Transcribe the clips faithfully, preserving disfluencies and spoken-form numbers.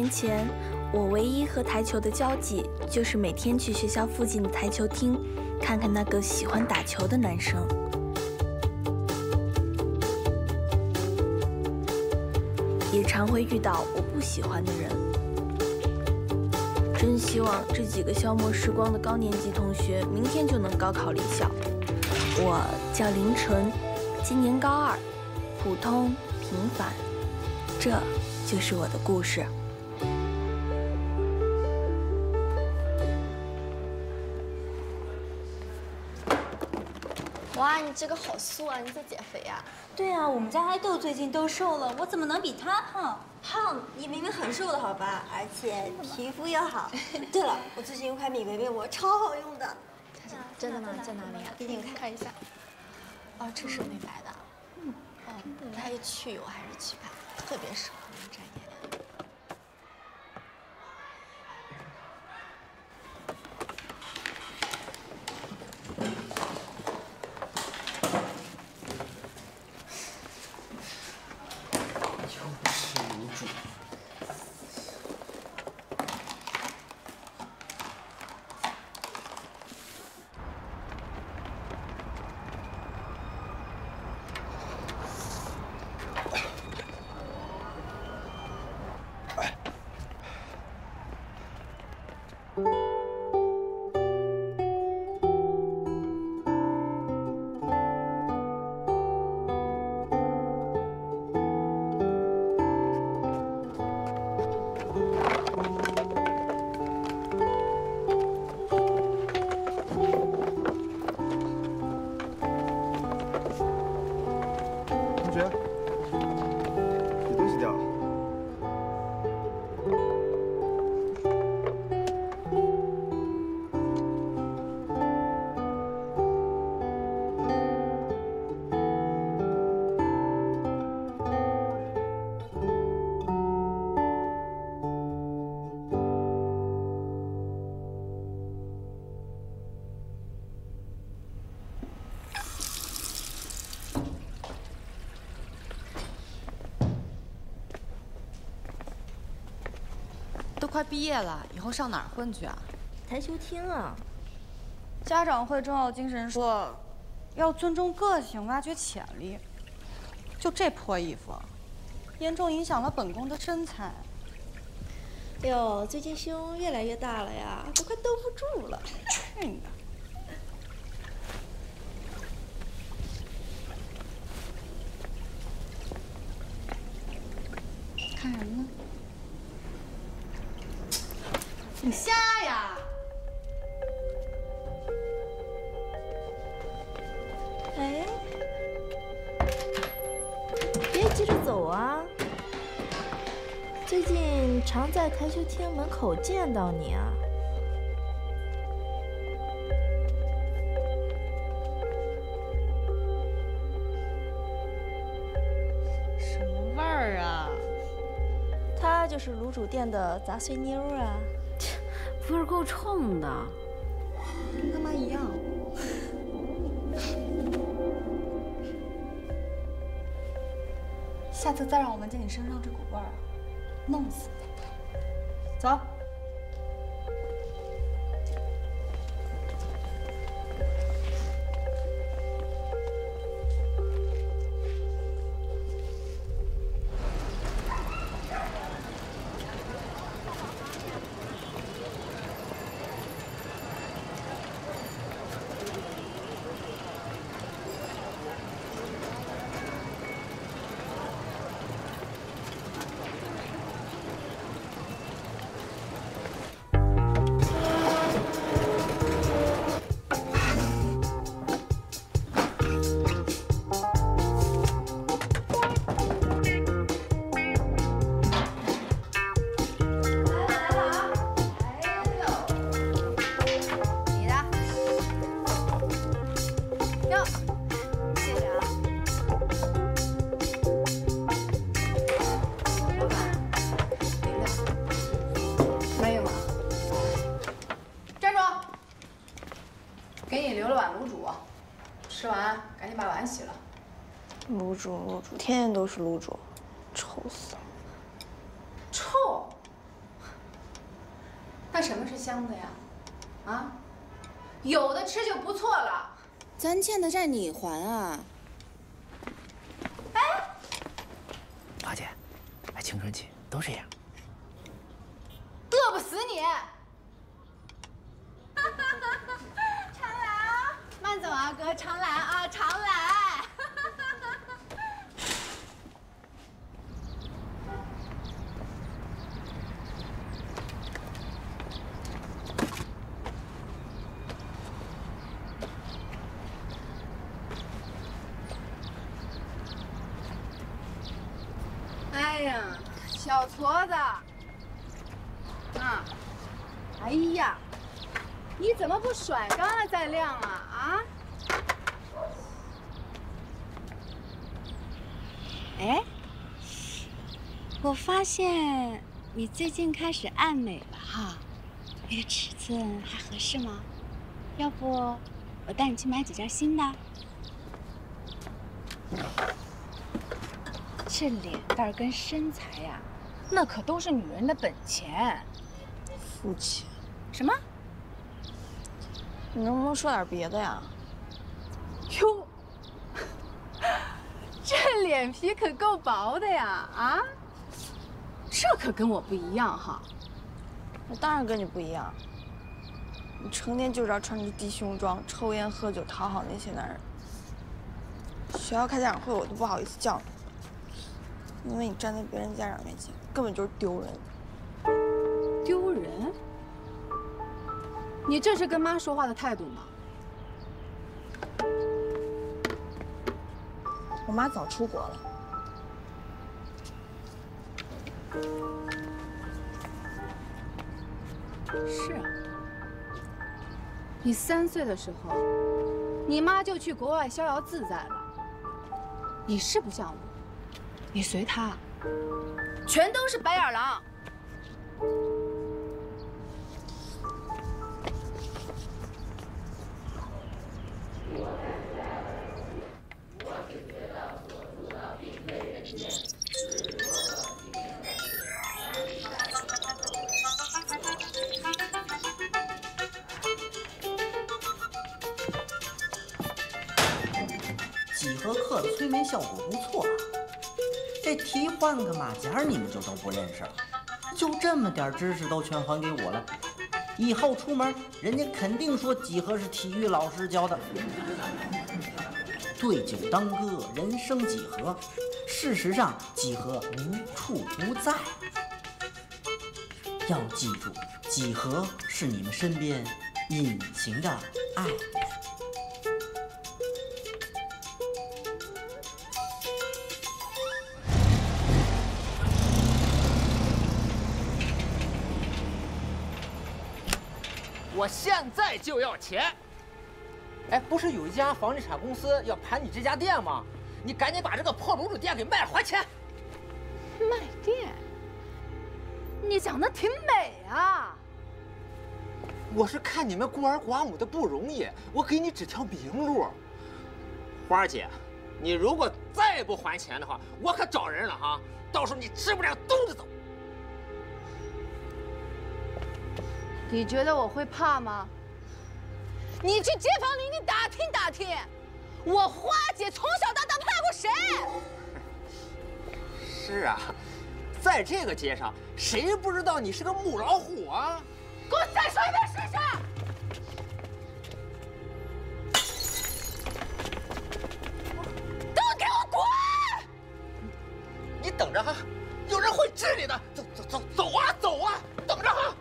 前，我唯一和台球的交集就是每天去学校附近的台球厅，看看那个喜欢打球的男生。也常会遇到我不喜欢的人。真希望这几个消磨时光的高年级同学明天就能高考离校。我叫林纯，今年高二，普通平凡，这就是我的故事。 哇，你这个好素啊！你在减肥啊？ 对啊，我们家爱豆最近都瘦了，我怎么能比他胖？胖？你明明很瘦的好吧？而且皮肤又好。对了，我最近有款米维面膜超好用的。 真的吗？在哪里啊？ 给你们看看一下。哦，这是美白的。嗯。哦，它一去油还是去白，特别适合我们这一点点。 都快毕业了，以后上哪儿混去啊？ 台球厅啊。 家长会重要精神说，要尊重个性，挖掘潜力。就这破衣服，严重影响了本宫的身材。 哟，最近胸越来越大了呀，都快兜不住了。 去你的！看什么呢？ 你瞎呀！ 哎，别急着走啊！最近常在台球厅门口见到你啊。 什么味儿啊？ 她就是卤煮店的杂碎妞啊。 味儿够冲的， 跟他妈一样。下次再让我闻见你身上这股味儿，弄死你！走。 吃完赶紧把碗洗了。 卤煮，卤煮，天天都是卤煮，臭死了。 臭？ 香的呀？啊，有的吃就不错了。 咱欠的债你还啊？ 哎， 华姐，哎，青春期都这样。 饿不死你！常来啊，慢走啊，哥，常来啊，常来。哎呀，小矬子，啊，哎呀，你怎么不甩干了再晾啊？啊？ 哎，我发现你最近开始爱美了哈，那个尺寸还合适吗？要不我带你去买几件新的？这脸蛋跟身材呀，那可都是女人的本钱。 肤浅。 什么？ 你能不能说点别的呀？ 哟，这脸皮可够薄的呀！啊，这可跟我不一样哈。 我当然跟你不一样。你成天就知道穿着低胸装、抽烟喝酒讨好那些男人。学校开家长会我都不好意思叫你，因为你站在别人家长面前根本就是丢人。 丢人？你这是跟妈说话的态度吗？ 我妈早出国了。 是啊。你三岁的时候，你妈就去国外逍遥自在了。你是不像我，你随她，全都是白眼狼。 几何课的催眠效果不错啊，这题换个马甲你们就都不认识了，就这么点知识都全还给我了，以后出门人家肯定说几何是体育老师教的。对酒当歌，人生几何，事实上几何无处不在。要记住，几何是你们身边隐形的爱人。 我现在就要钱！哎，不是有一家房地产公司要盘你这家店吗？你赶紧把这个破卤煮店给卖了，还钱！ 卖店？你长得挺美啊！ 我是看你们孤儿寡母的不容易，我给你指条明路。花儿姐，你如果再不还钱的话，我可找人了哈！到时候你吃不了兜着走。 你觉得我会怕吗？你去街坊邻居打听打听，我花姐从小到大怕过谁？ 是啊，在这个街上，谁不知道你是个母老虎啊？ 给我再说一遍试试！都给我滚！ 你等着哈，有人会治你的。走走走走啊走啊，等着哈。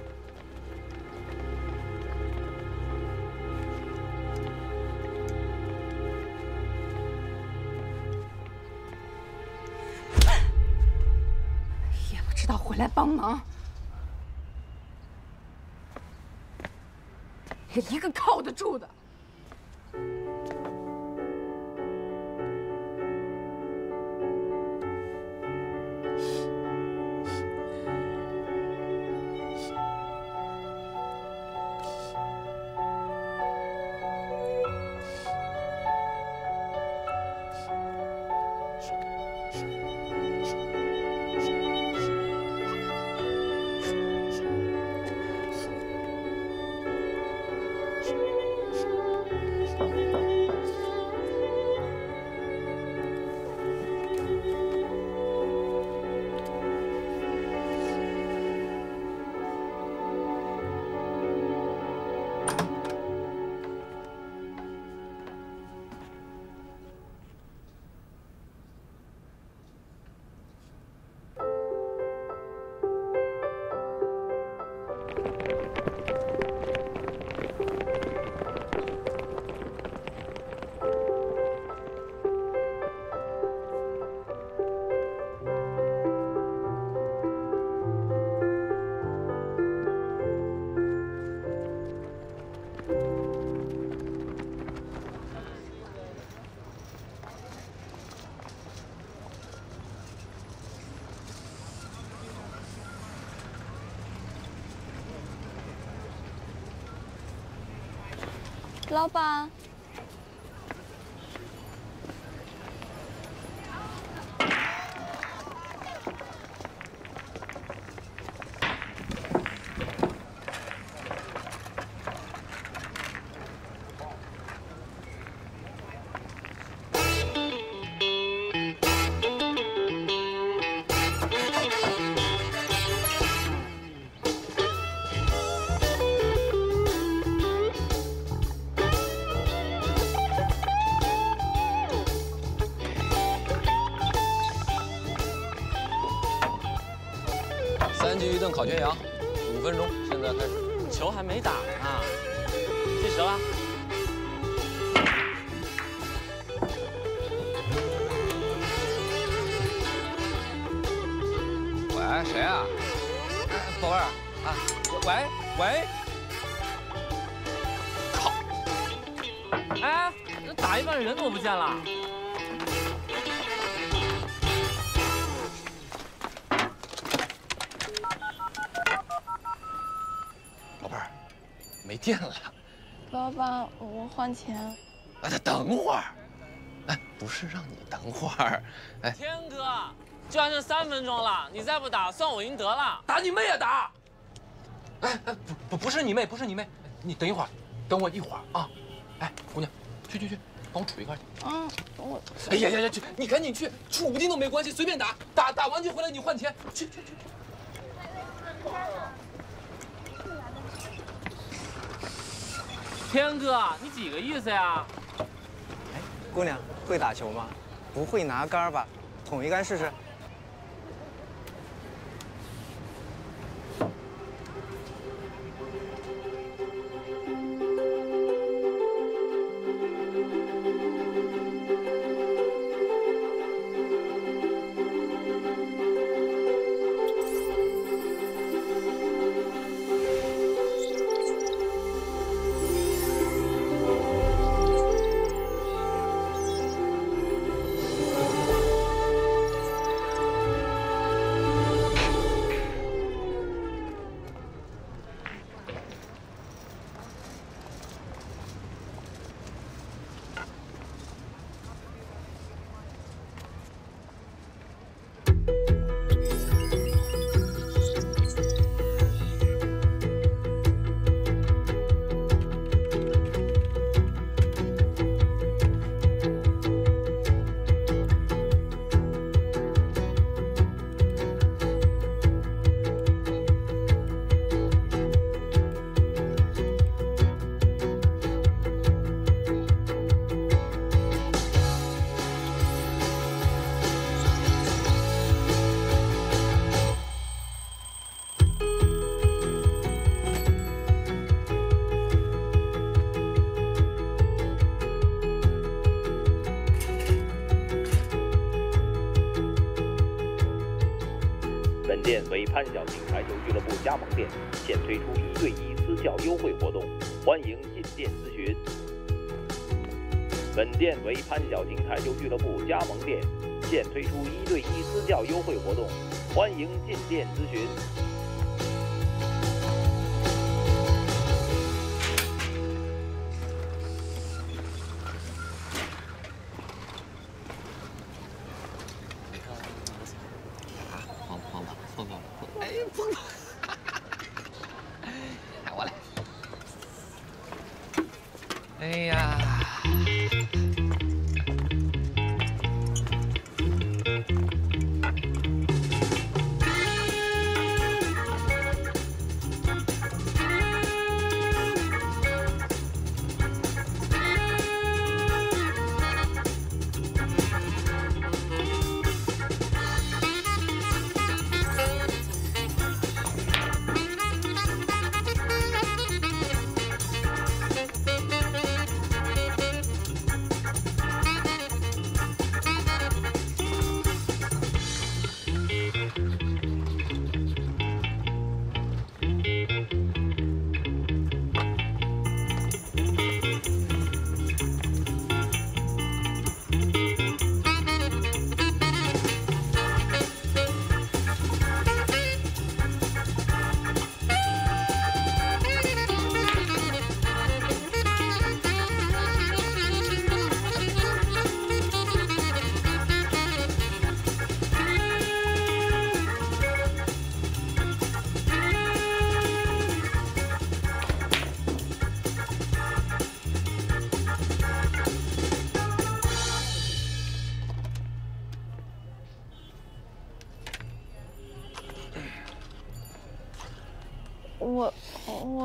也不知道回来帮忙，也一个靠得住的。 老板。 三局一顿烤全羊，五分钟，现在开始。 球还没打呢，计时了。 喂，谁啊？宝贝儿啊，喂喂。靠！ 哎，这打一半人怎么不见了？ 没电了， 老板，我换钱。 哎，等会儿，哎，不是让你等会儿，哎， 天哥，就还剩三分钟了，你再不打，算我赢得了。 打你妹啊打！哎哎，不不不是你妹，不是你妹，你等一会儿，等我一会儿啊！哎，姑娘，去去去，帮我杵一块去。 嗯，我。 哎呀呀呀，去，你赶紧去，杵不定都没关系，随便打，打打完就回来，你换钱。去去去去。 天哥，你几个意思呀？ 哎，姑娘会打球吗？不会拿杆吧？捅一杆试试。 本店为潘小庆台球俱乐部加盟店，现推出一对一私教优惠活动，欢迎进店咨询。本店为潘小庆台球俱乐部加盟店，现推出一对一私教优惠活动，欢迎进店咨询。 哎呀！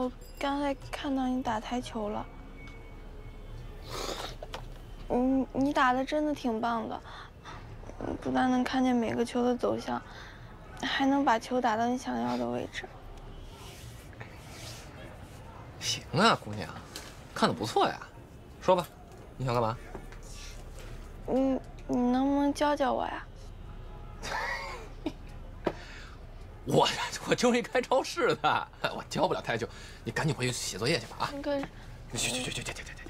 我刚才看到你打台球了。嗯，你打的真的挺棒的，不但能看见每个球的走向，还能把球打到你想要的位置。 行啊，姑娘，看得不错呀。说吧，你想干嘛？ 嗯，你能不能教教我呀？ 我我就是一开超市的，我教不了台球，你赶紧回去写作业去吧啊！ 可是， 去去去去去去去去去。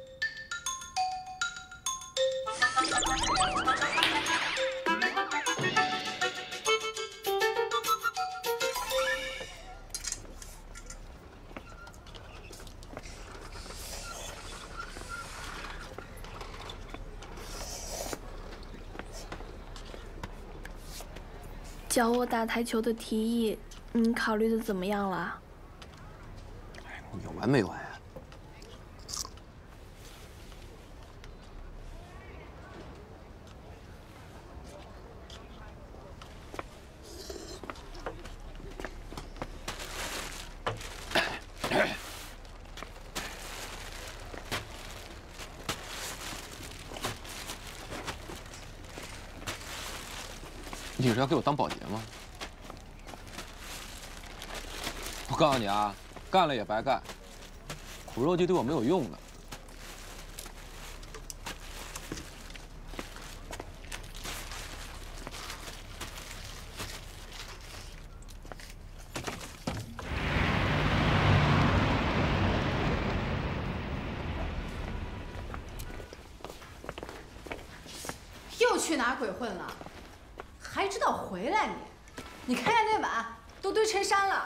教我打台球的提议，你考虑的怎么样了？ 你有完没完呀？你是要给我当保洁吗？我告诉你啊，干了也白干，苦肉计对我没有用的。 又去哪鬼混了？还知道回来你？你看看那碗，都堆成山了。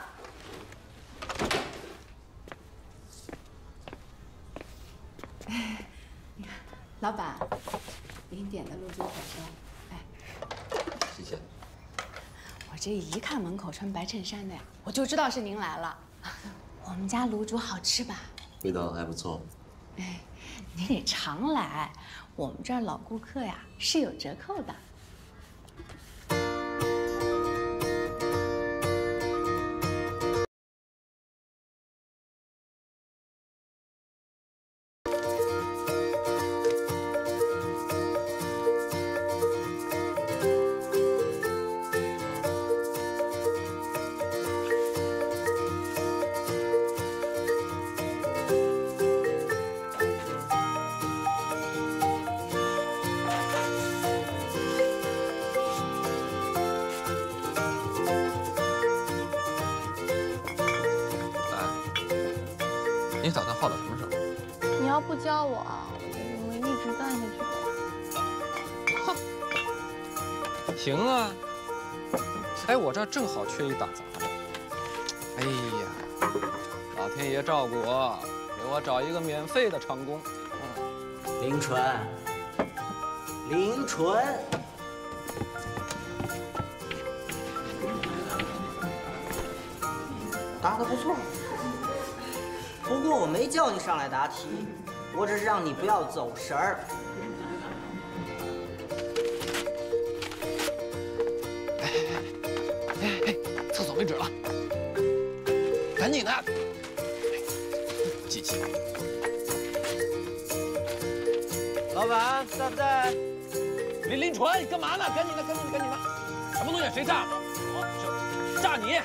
哎，你看，老板，您点的卤煮火烧，哎， 谢谢。 我这一看门口穿白衬衫的呀，我就知道是您来了。我们家卤煮好吃吧？ 味道还不错。 哎，你得常来，我们这儿老顾客呀是有折扣的。 你打算耗到什么时候？ 你要不教我，我一直干下去。 行啊。哎，我这儿正好缺一打杂的。哎呀，老天爷照顾我，给我找一个免费的长工。 嗯，林纯，林纯，打得不错。不过我没叫你上来答题，我只是让你不要走神儿。 哎哎哎，厕所没纸了，赶紧的！机器。 老板在不在？ 林林纯，你干嘛呢？赶紧的，赶紧的，赶紧的！什么东西？谁炸？我炸你！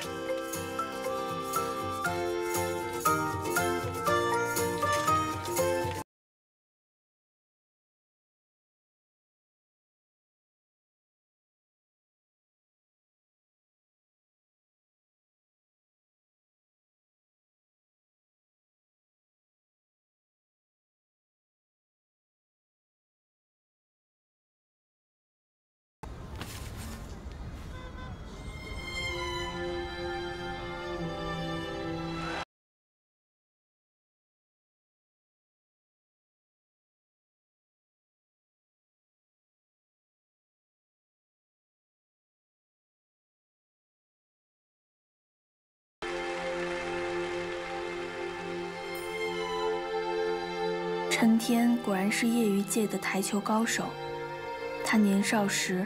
陈天果然是业余界的台球高手，他年少时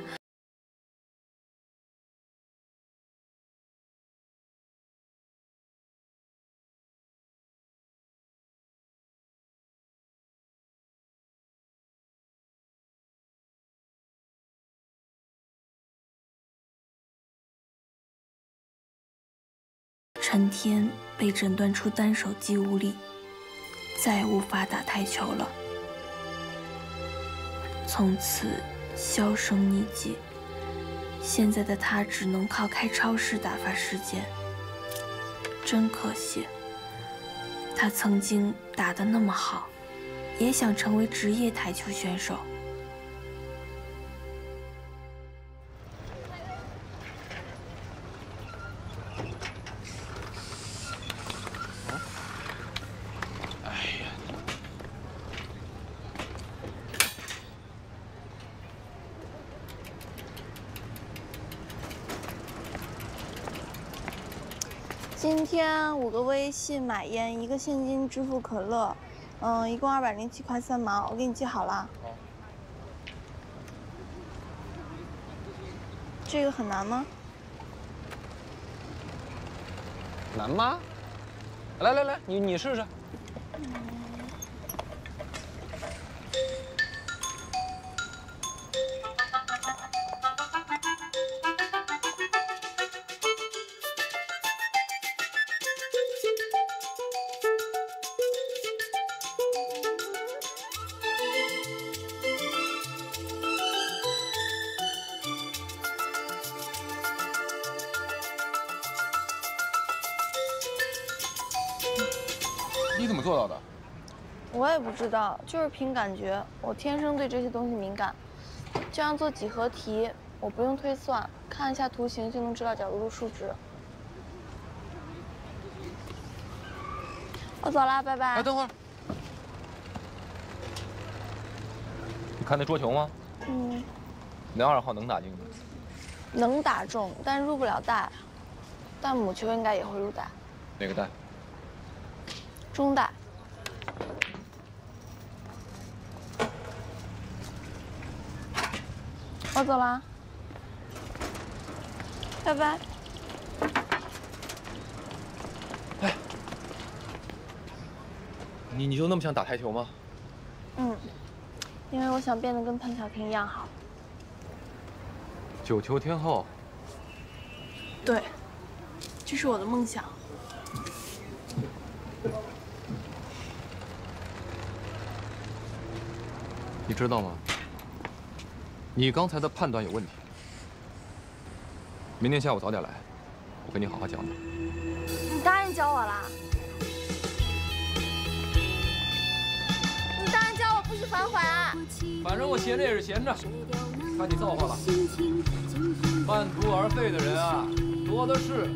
陈天被诊断出单手肌无力，再也无法打台球了，从此销声匿迹。现在的他只能靠开超市打发时间，真可惜。他曾经打得那么好，也想成为职业台球选手。 今天五个微信买烟，一个现金支付可乐，嗯，一共二百零七块三毛，我给你记好了。好。这个很难吗？ 难吗？来来来，你你试试。 你怎么做到的？ 我也不知道，就是凭感觉。我天生对这些东西敏感。这样做几何题，我不用推算，看一下图形就能知道角度的数值。我走了，拜拜。 哎，等会儿，你看那桌球吗？ 嗯。 那二号能打进吗？ 能打中，但入不了袋。但母球应该也会入袋。 哪个袋？ 中袋。我走了，拜拜。 哎，你你就那么想打台球吗？ 嗯，因为我想变得跟潘晓婷一样好。 九球天后。 对，这是我的梦想。 你知道吗？你刚才的判断有问题。明天下午早点来，我跟你好好讲讲。 你答应教我啦？你答应教我不许反悔啊！ 反正我闲着也是闲着，看你造化了。半途而废的人啊，多的是。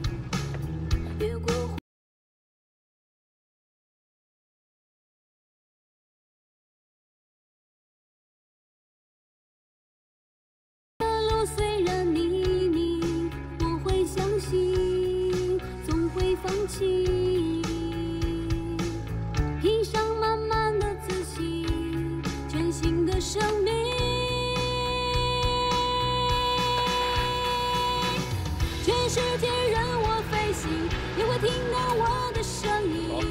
披上满满的自信，全新的生命。全世界任我飞行，也会听到我的声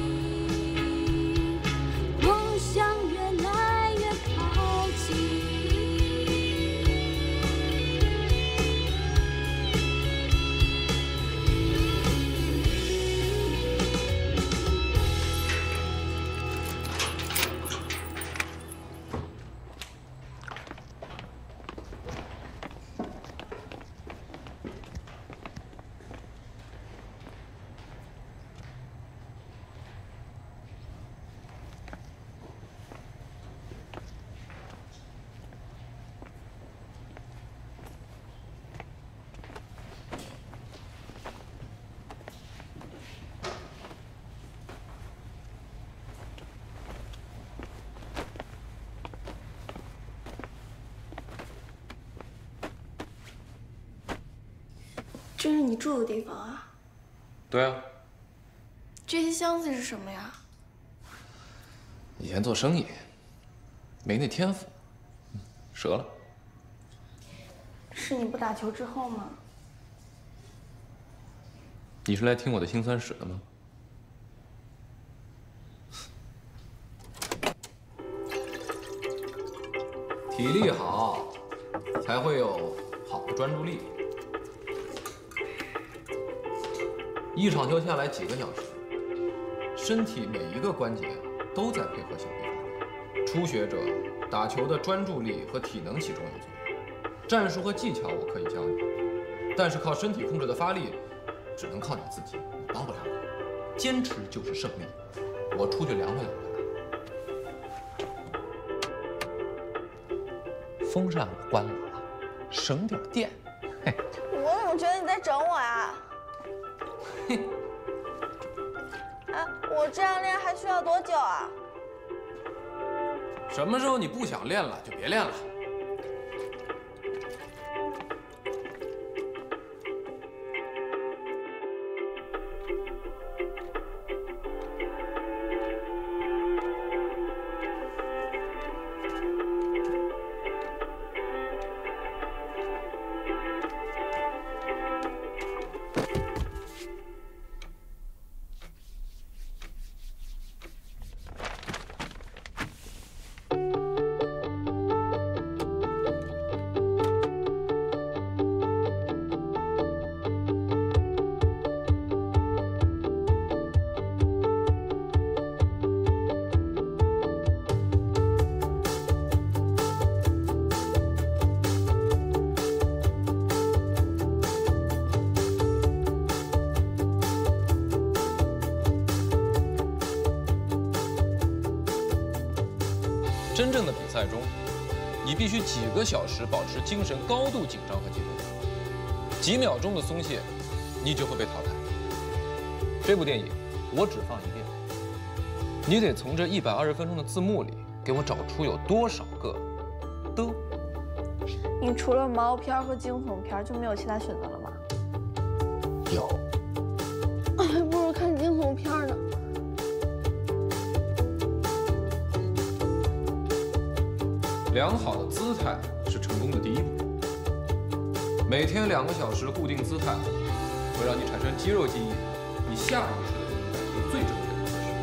音。我想越来越靠近。 这是你住的地方啊？ 对啊。 这些箱子是什么呀？ 以前做生意没那天赋，折了。 是你不打球之后吗？ 你是来听我的辛酸史的吗？体力好，才会有好的专注力。 一场球下来几个小时，身体每一个关节都在配合小臂发力。初学者打球的专注力和体能起重要作用，战术和技巧我可以教你，但是靠身体控制的发力，只能靠你自己，我帮不了你。坚持就是胜利。我出去凉快凉快。风扇我关了，省点电。嘿， 我怎么觉得你在整我呀？ 嘿， 哎，我这样练还需要多久啊？ 什么时候你不想练了，就别练了。真正的比赛中，你必须几个小时保持精神高度紧张和集中，几秒钟的松懈，你就会被淘汰。这部电影我只放一遍，你得从这一百二十分钟的字幕里给我找出有多少个的。 你除了毛片和惊悚片就没有其他选择了吗？ 有， 还不如看惊悚片呢。 良好的姿态是成功的第一步。每天两个小时固定姿态，会让你产生肌肉记忆，你下意识的就能摆出最正确的姿势。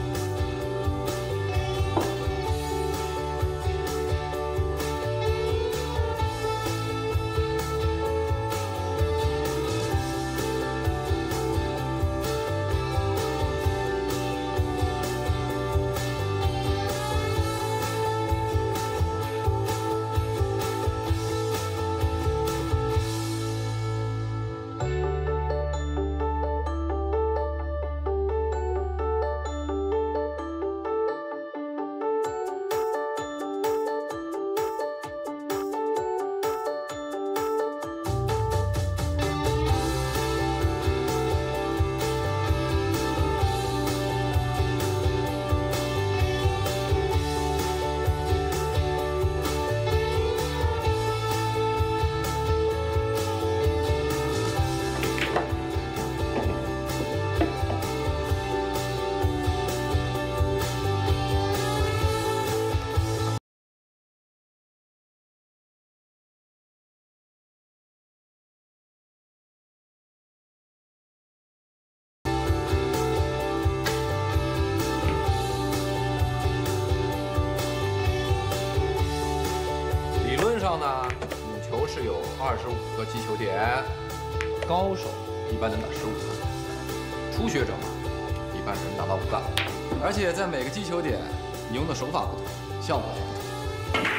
理论上呢，母球是有二十五个击球点，高手一般能打十五个，初学者嘛，一般只能打到五个。而且在每个击球点，你用的手法不同，效果也不同。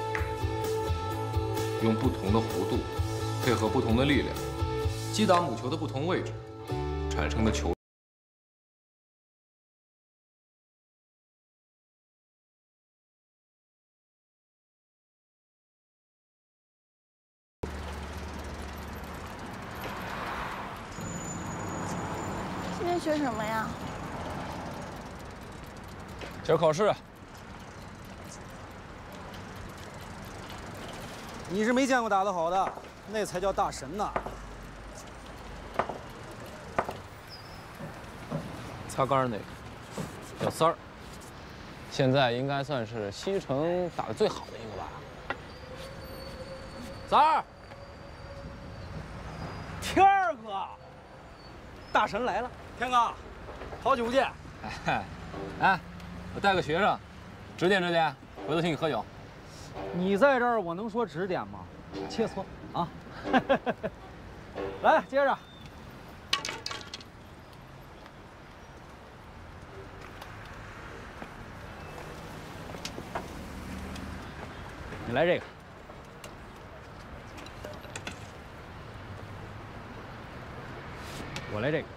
用不同的弧度，配合不同的力量，击打母球的不同位置，产生的球。 今天学什么呀？ 今儿考试。 你是没见过打得好的，那才叫大神呢。 擦杆那个叫三儿，现在应该算是西城打得最好的一个吧。三儿， 天儿哥，大神来了。天哥，好久不见。 哎，哎，我带个学生，指点指点，回头请你喝酒。 你在这儿，我能说指点吗？切磋啊！来，接着。 你来这个。我来这个。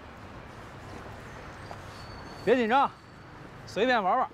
别紧张，随便玩玩。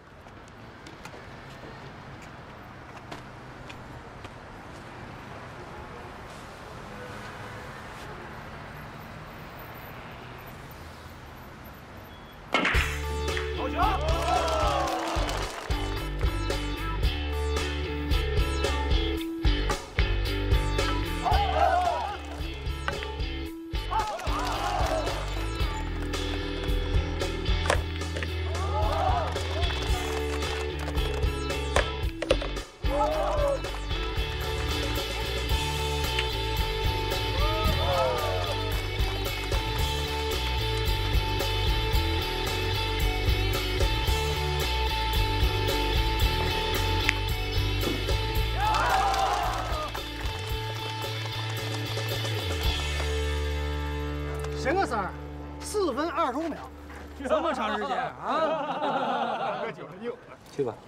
行啊，三儿，四分二十五秒， 这么长时间啊？ 喝酒了又。 去吧。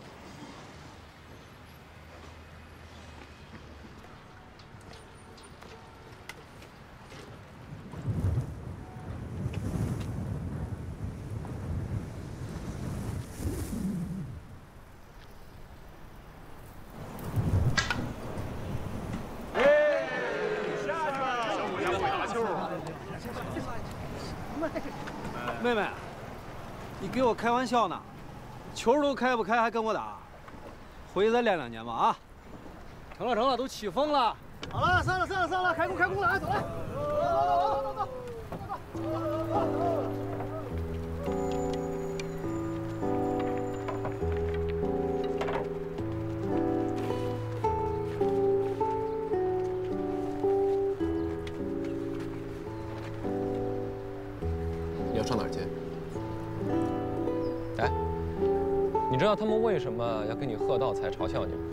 妹妹，你给我开玩笑呢？球都开不开还跟我打？回去再练两年吧啊！成了成了，都起风了。 好了，散了散了散了，开工开工了，哎，走了，走走走走走走。 你要上哪儿去？ 哎，你知道他们为什么要跟你喝倒彩嘲笑你吗？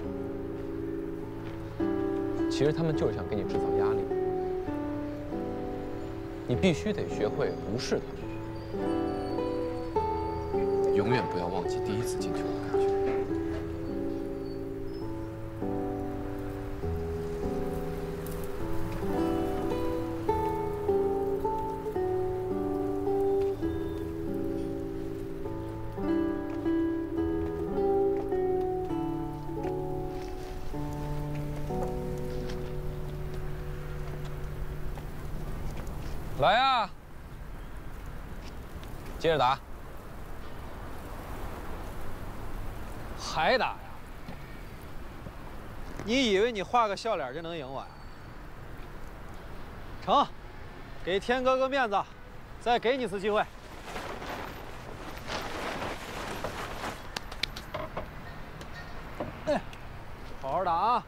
其实他们就是想给你制造压力。你必须得学会无视他们，永远不要忘记第一次进球的感觉。 来呀，接着打， 还打呀？你以为你画个笑脸就能赢我呀？成，给天哥个面子，再给你次机会。哎，好好打啊！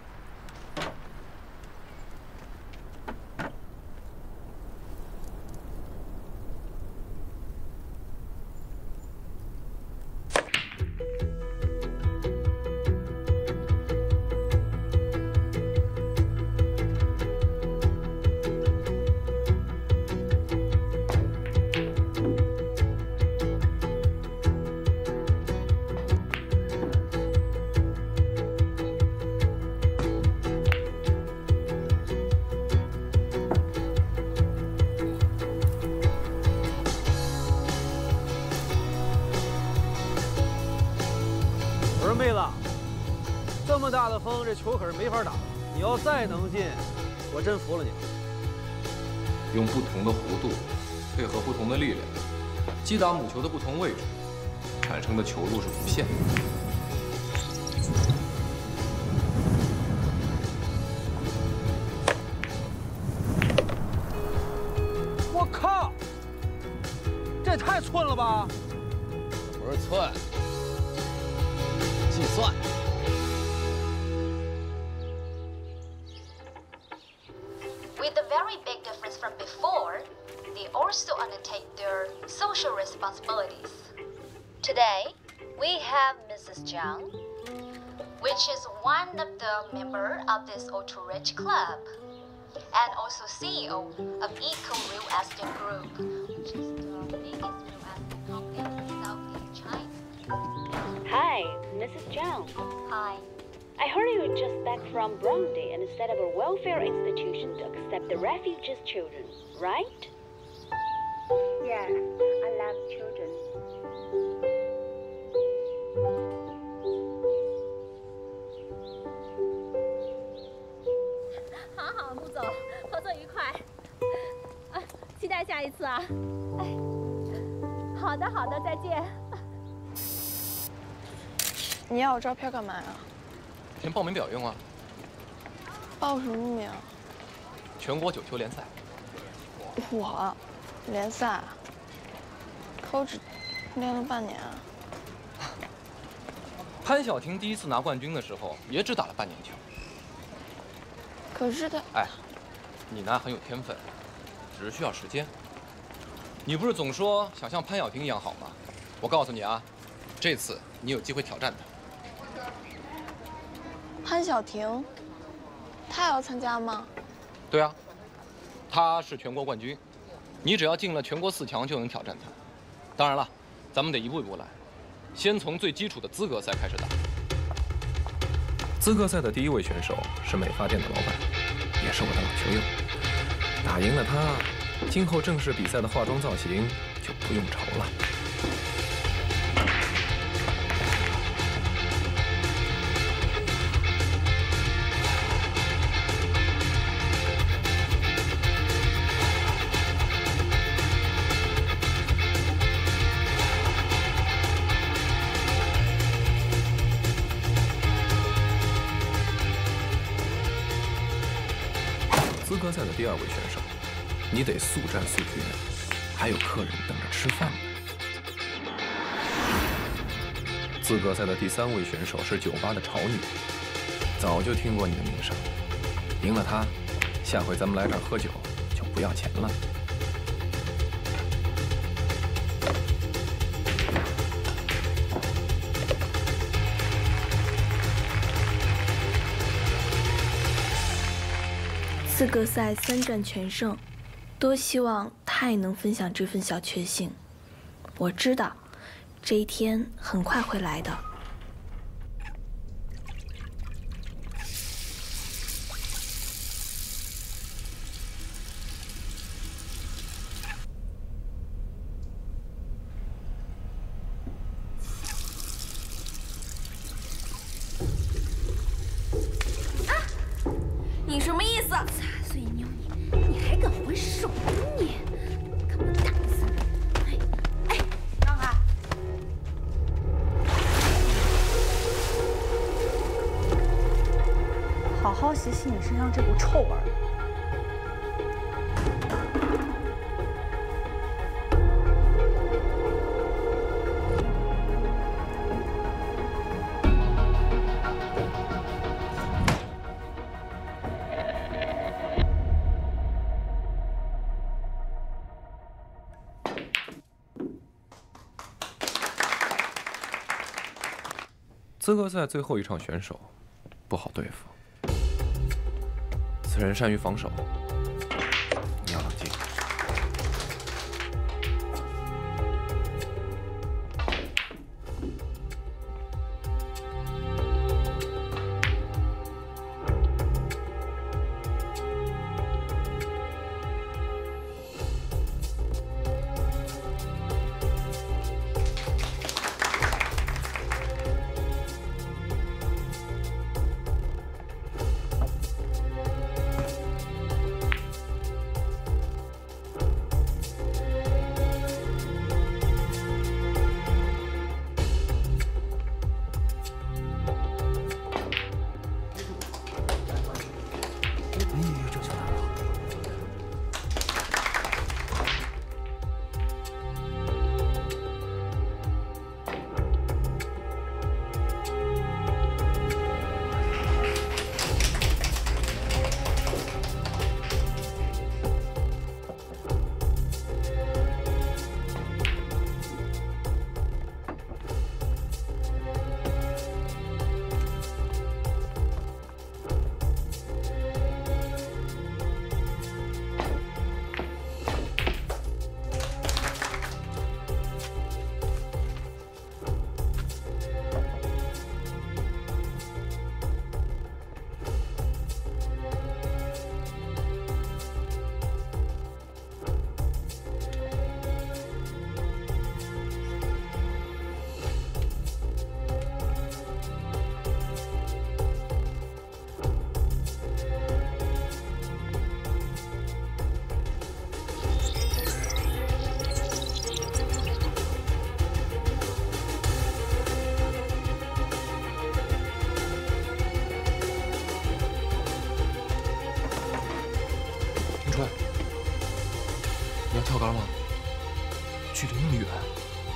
我说妹子，这么大的风，这球可是没法打。你要再能进，我真服了你了。 用不同的弧度，配合不同的力量，击打母球的不同位置，产生的球路是无限的。 我靠，这也太寸了吧！ 不是寸。 计算。 With a very big difference from before, they also undertake their social responsibilities. Today, we have Missus Zhang, which is one of the members of this ultra-rich club, and also C E O of Eco Real Estate Group, which is the biggest real estate company in Southeast China. Hi, Missus Zhang. Hi. I heard you were just back from Burundi and set up a welfare institution to accept the refugees' children, right? Yes, I love children. 好好，穆总，合作愉快。啊，期待下一次啊。哎，好的好的，再见。 你要我照片干嘛呀？ 填报名表用啊。 报什么名？ 全国九球联赛。 我，联赛。可我只练了半年啊。 潘晓婷第一次拿冠军的时候，也只打了半年球。 可是他…… 哎，你呢很有天分，只是需要时间。你不是总说想像潘晓婷一样好吗？我告诉你啊，这次你有机会挑战她。 潘晓婷，她也要参加吗？ 对啊，她是全国冠军，你只要进了全国四强就能挑战她。当然了，咱们得一步一步来，先从最基础的资格赛开始打。 资格赛的第一位选手是美发店的老板，也是我的老球友。打赢了他，今后正式比赛的化妆造型就不用愁了。资格赛的第二位选手，你得速战速决，还有客人等着吃饭呢。资格赛的第三位选手是酒吧的潮女，早就听过你的名声，赢了她，下回咱们来这儿喝酒就不要钱了。 资格赛三战全胜，多希望他也能分享这份小确幸。我知道，这一天很快会来的。 你什么意思？杂碎妞你，你还敢还手你？看我打死你！哎哎，让开！ 好好洗洗你身上这股臭味儿。 资格赛最后一场选手不好对付，此人善于防守，你要冷静。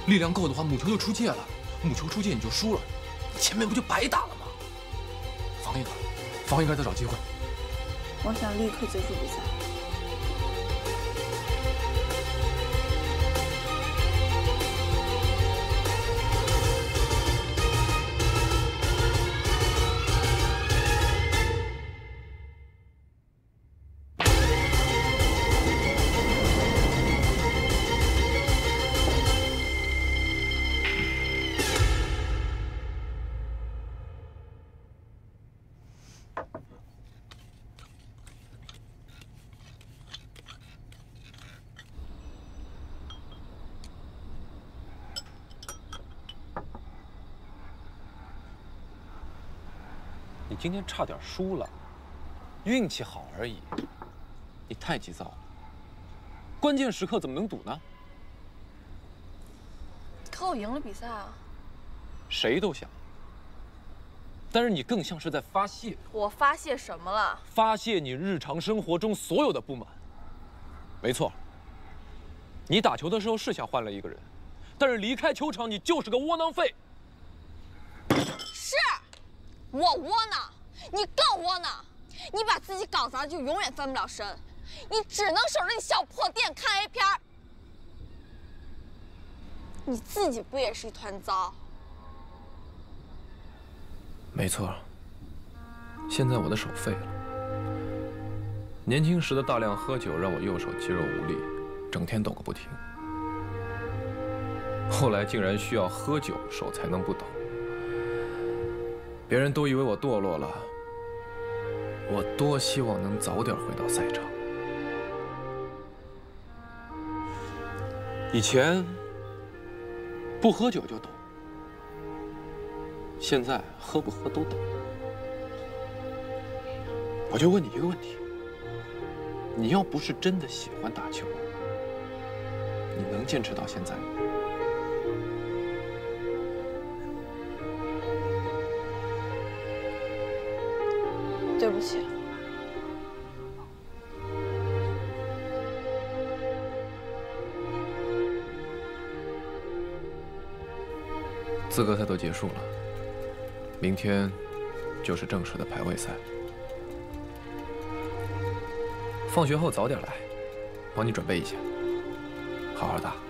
力量够的话，母球就出界了。母球出界你就输了，前面不就白打了吗？防一个，防一个再找机会。 我想立刻结束比赛。 你今天差点输了，运气好而已。你太急躁了，关键时刻怎么能赌呢？ 可我赢了比赛啊！ 谁都想，但是你更像是在发泄。 我发泄什么了？ 发泄你日常生活中所有的不满。没错，你打球的时候是想换了一个人，但是离开球场你就是个窝囊废。 是。 我窝囊，你更窝囊。你把自己搞砸，就永远翻不了身。你只能守着你小破店看 A 片儿。你自己不也是一团糟？ 没错，现在我的手废了。年轻时的大量喝酒让我右手肌肉无力，整天抖个不停。后来竟然需要喝酒手才能不抖。 别人都以为我堕落了，我多希望能早点回到赛场。以前不喝酒就抖，现在喝不喝都抖。我就问你一个问题：你要不是真的喜欢打球，你能坚持到现在吗？ 对不起， 资格赛都结束了，明天就是正式的排位赛。放学后早点来，帮你准备一下，好好打。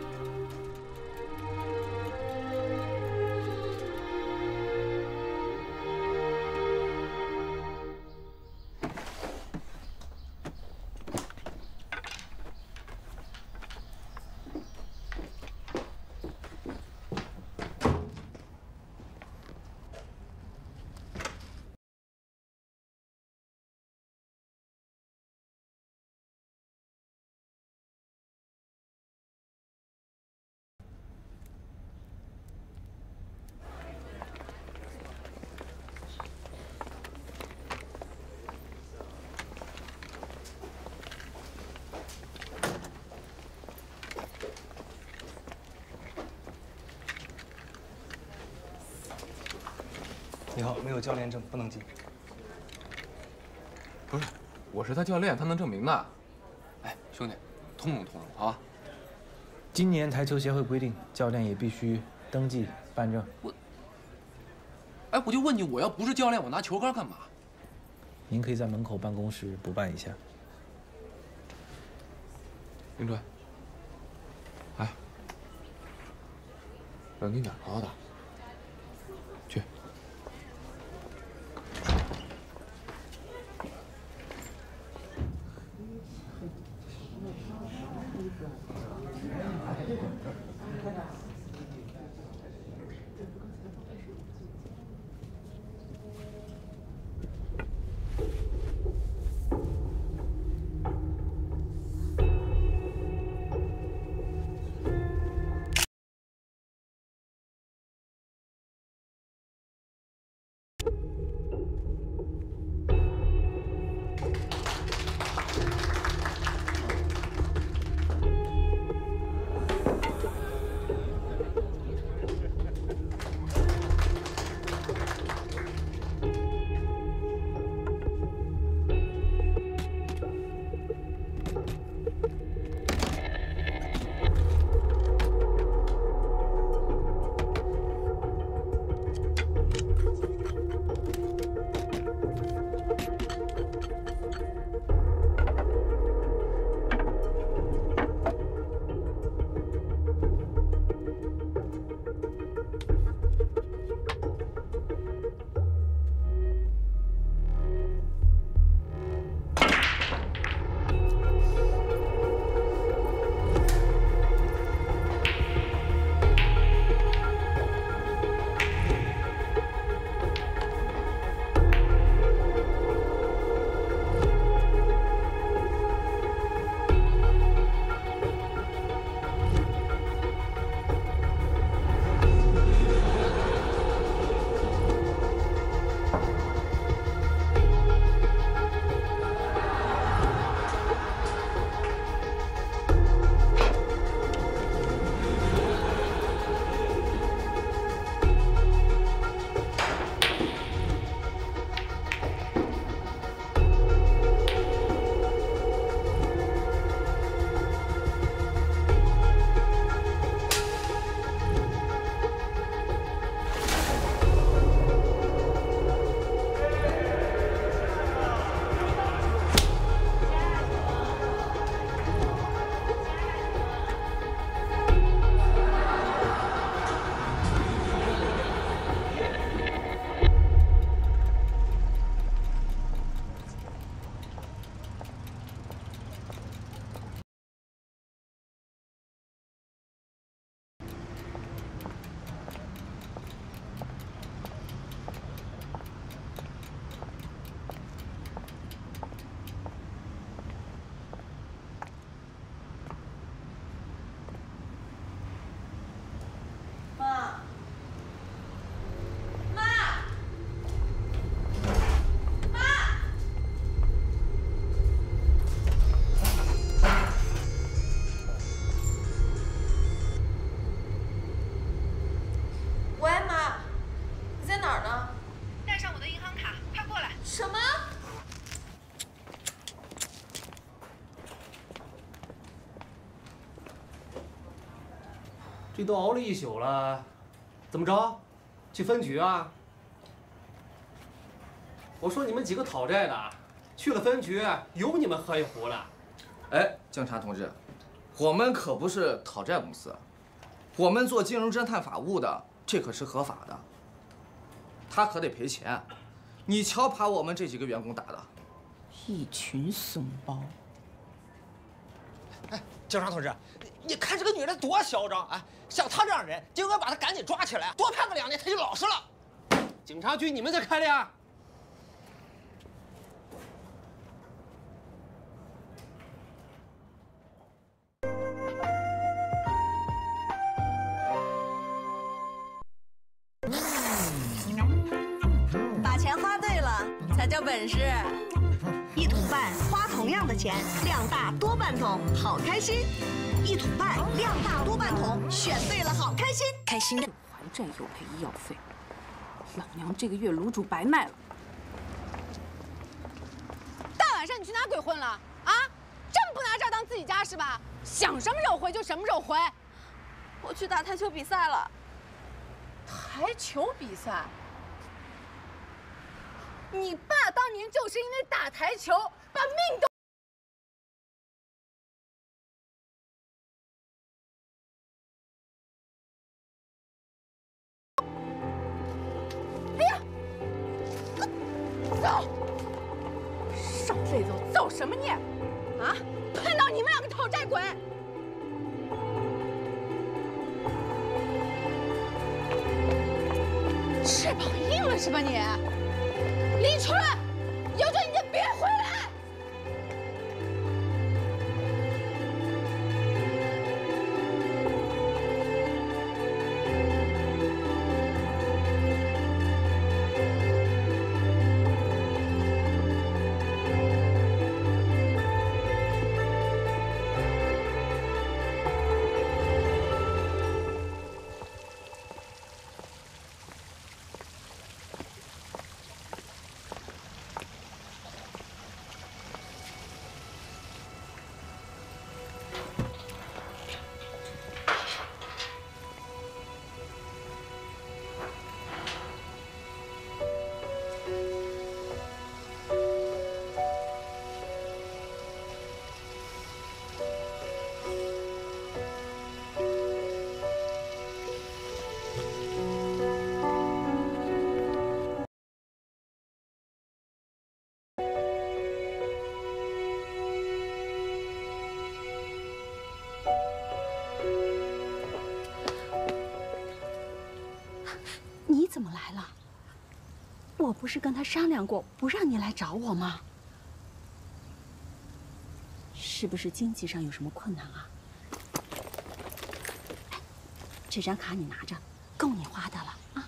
你好，没有教练证不能进。 不是，我是他教练，他能证明的。哎，兄弟，通融通融，好吧？ 今年台球协会规定，教练也必须登记办证。 我，哎，我就问你，我要不是教练，我拿球杆干嘛？ 您可以在门口办公室补办一下。 林川，哎，冷静点，好好打。去。 这都熬了一宿了，怎么着？去分局啊？我说你们几个讨债的，去了分局，有你们喝一壶了。 哎，警察同志，我们可不是讨债公司，我们做金融侦探法务的，这可是合法的。他可得赔钱。你瞧，把我们这几个员工打的， 一群怂包。 哎，警察同志，你看这个女人多嚣张啊！像她这样人，就应该把她赶紧抓起来，多判个两年，她就老实了。 警察局你们在开的呀？ 把钱花对了才叫本事。一桶半花同样的钱，量大多半桶，好开心。一桶半量大多半桶，选对了好开心。 开心的还债又赔医药费，老娘这个月卤煮白卖了。大晚上你去哪鬼混了啊？真不拿这儿当自己家是吧？想什么时候回就什么时候回。 我去打台球比赛了。 台球比赛？你爸当年就是因为打台球把命都……哎呀，走！上辈子我造什么孽啊？碰到你们两个讨债鬼！翅膀硬了是吧你？李春，有种你就别回来！ 你怎么来了？我不是跟他商量过，不让你来找我吗？是不是经济上有什么困难啊？哎，这张卡你拿着，够你花的了啊！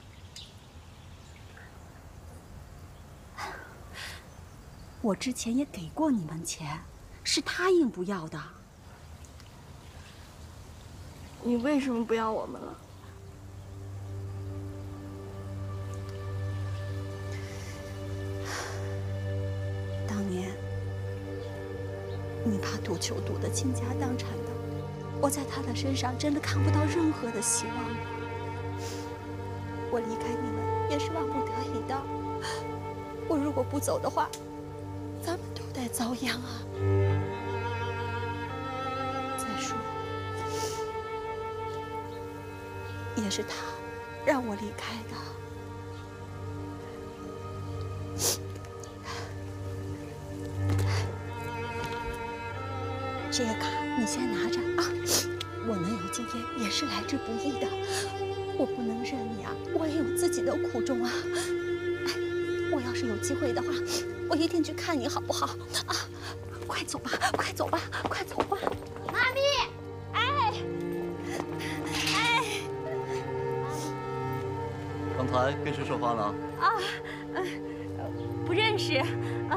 我之前也给过你们钱，是他硬不要的。 你为什么不要我们了？ 当年你把赌球赌得倾家荡产的，我在他的身上真的看不到任何的希望。我离开你们也是万不得已的。我如果不走的话，咱们都得遭殃啊！再说，也是他让我离开的。这个卡你先拿着啊！我能有今天也是来之不易的，我不能认你啊！我也有自己的苦衷啊！哎，我要是有机会的话，我一定去看你，好不好？啊，快走吧，快走吧，快走吧！ 妈咪，哎，哎， 刚才跟谁说话了？ 啊，呃，不认识啊。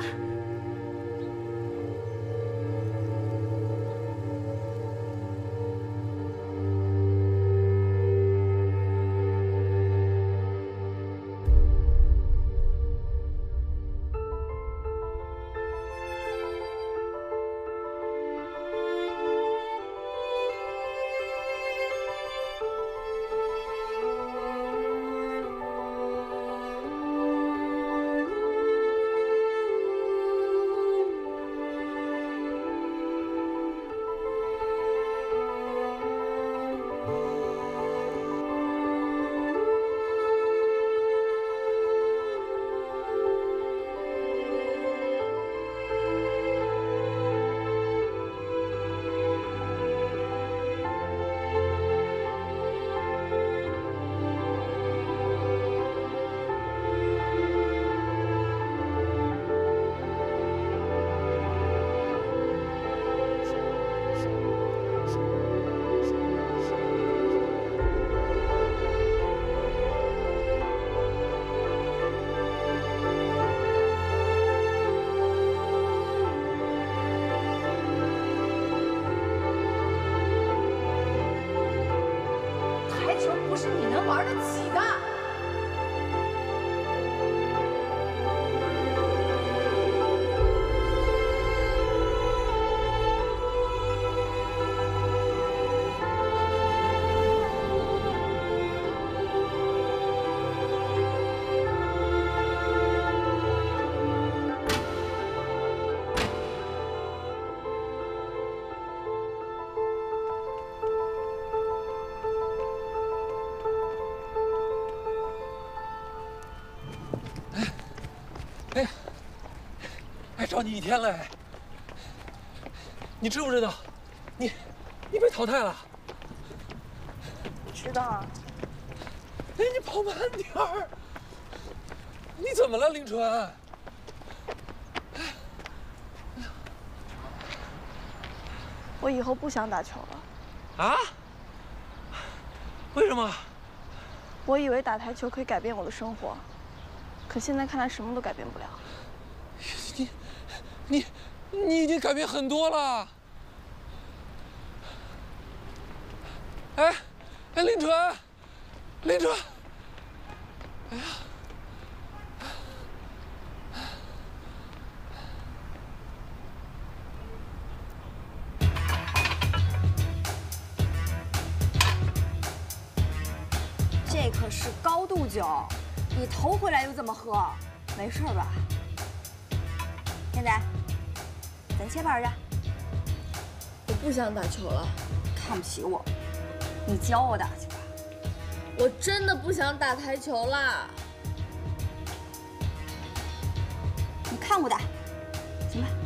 哎，哎，找你一天了，哎，你知不知道，你，你被淘汰了？ 知道啊。 哎，你跑慢点儿。你怎么了，凌春？ 我以后不想打球了。 啊？为什么？ 我以为打台球可以改变我的生活，可现在看来什么都改变不了。 你，你，你已经改变很多了。哎，哎，凌春，凌春，哎呀！ 这可是高度酒，你头回来就这么喝，没事吧？天仔，咱切盘去。 我不想打球了。 看不起我？你教我打去吧。 我真的不想打台球啦。 你看我打，行吧？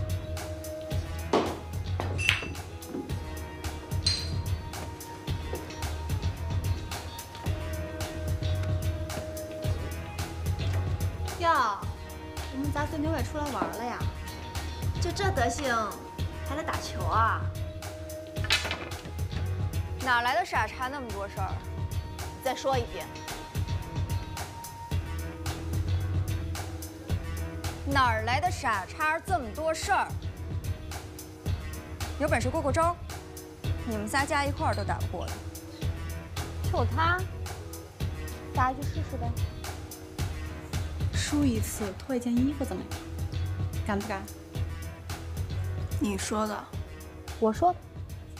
哟，我们杂碎牛也出来玩了呀？就这德行，还来打球啊？ 哪来的傻叉那么多事儿？ 再说一遍。 哪儿来的傻叉这么多事儿？有本事过过招，你们仨加一块儿都打不过的。 就他，大家去试试呗。 输一次脱一件衣服怎么样？敢不敢？ 你说的。 我说的。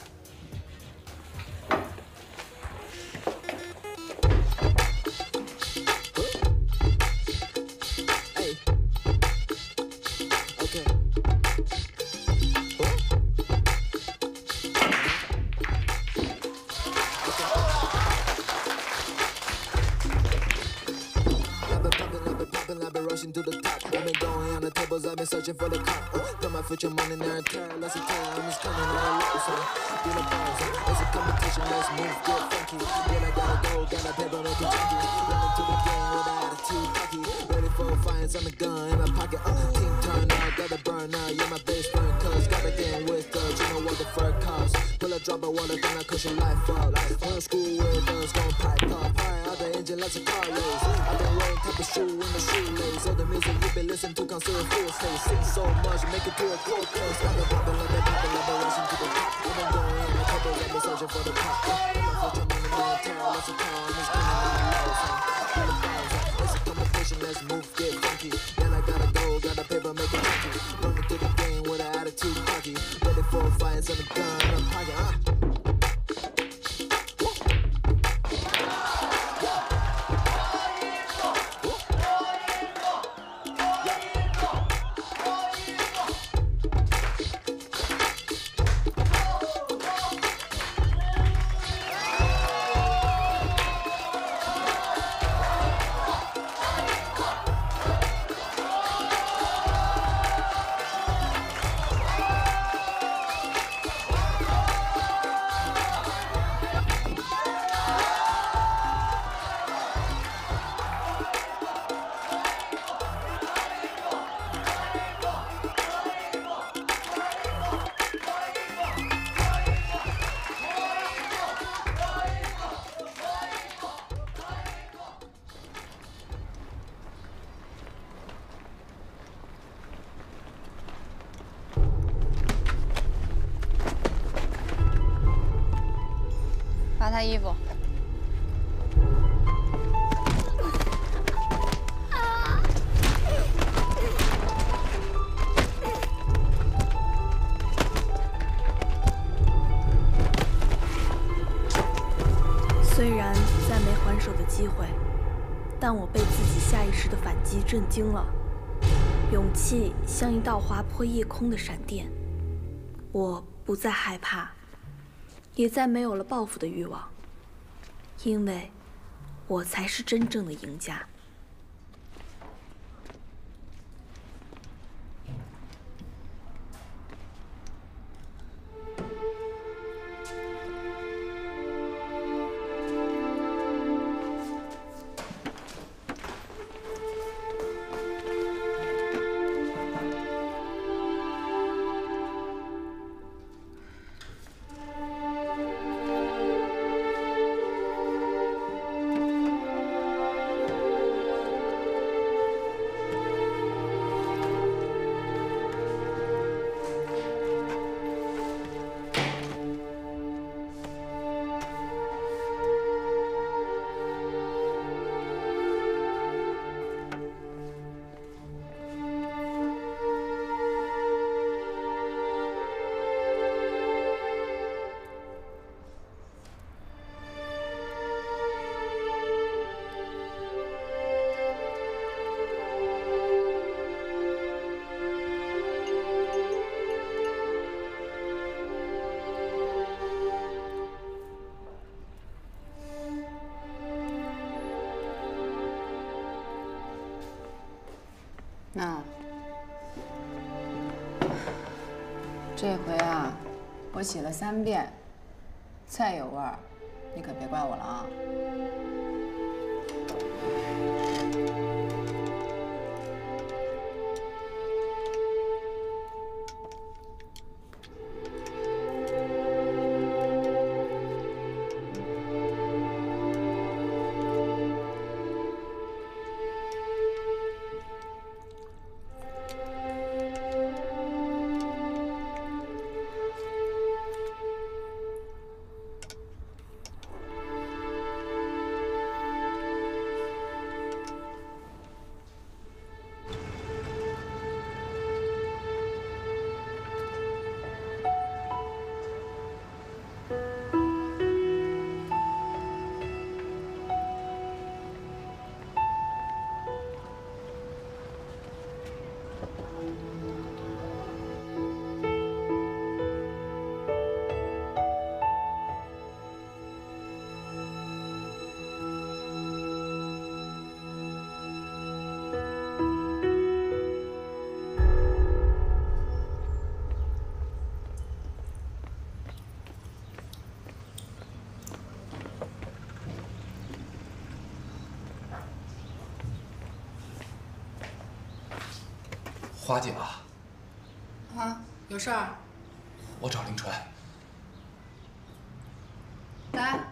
To the top, I've been going on the tables, I've been searching for the cop. Uh, put my future money in there, tear, let's tear. I'm just coming all out, so get a balls. It's a competition, let's move, get funky. Then I gotta go, got a paper, make it chunky. Running to the game with an attitude, cocky. Ready for a fight, I'm a gun in my pocket. Uh, team turn out, gotta burn out. Yeah, my base friend, cuz gotta get with us. You know what the fur costs. Pull a drop of water, then I cut your life up. One school with us, gon' pipe up. High out the engine, let's a car race. I've been wearing type of shoe in the shoelace. All the music you been listening to, consider full stay. Sing so much, make it to a cold place. I've been popping like that, popping like that, rushing to the top. I've been going in the tables, I've been searching for the pop. My future money, man, tear, let's a car. I'm just coming on the lows, huh? Feel the balls, huh? It's a competition, let's move, get funky. Then I gotta go, got a paper, make it chunky. Running through the game with an attitude, cocky. Ready for a fight, and a gun in my pocket, huh? 扒他衣服。 虽然再没还手的机会，但我被自己下意识的反击震惊了。勇气像一道划破夜空的闪电，我不再害怕。 也再没有了报复的欲望，因为我才是真正的赢家。 那这回啊，我洗了三遍，再有味儿，你可别怪我了啊。 花姐啊， 啊，有事儿？ 我找凌纯。 来，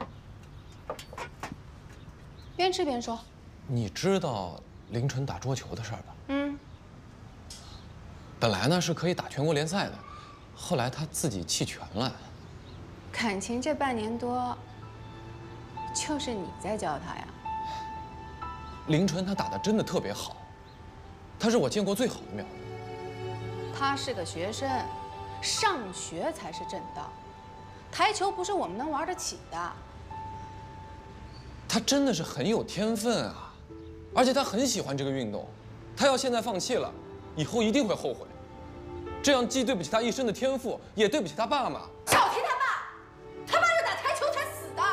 边吃边说。 你知道凌纯打桌球的事儿吧？ 嗯。 本来呢是可以打全国联赛的，后来他自己弃权了。 感情这半年多，就是你在教他呀？ 凌纯他打的真的特别好，他是我见过最好的苗子。 他是个学生，上学才是正道。台球不是我们能玩得起的。 他真的是很有天分啊，而且他很喜欢这个运动。他要现在放弃了，以后一定会后悔。这样既对不起他一生的天赋，也对不起他爸妈。 少提他爸，他爸是打台球才死的。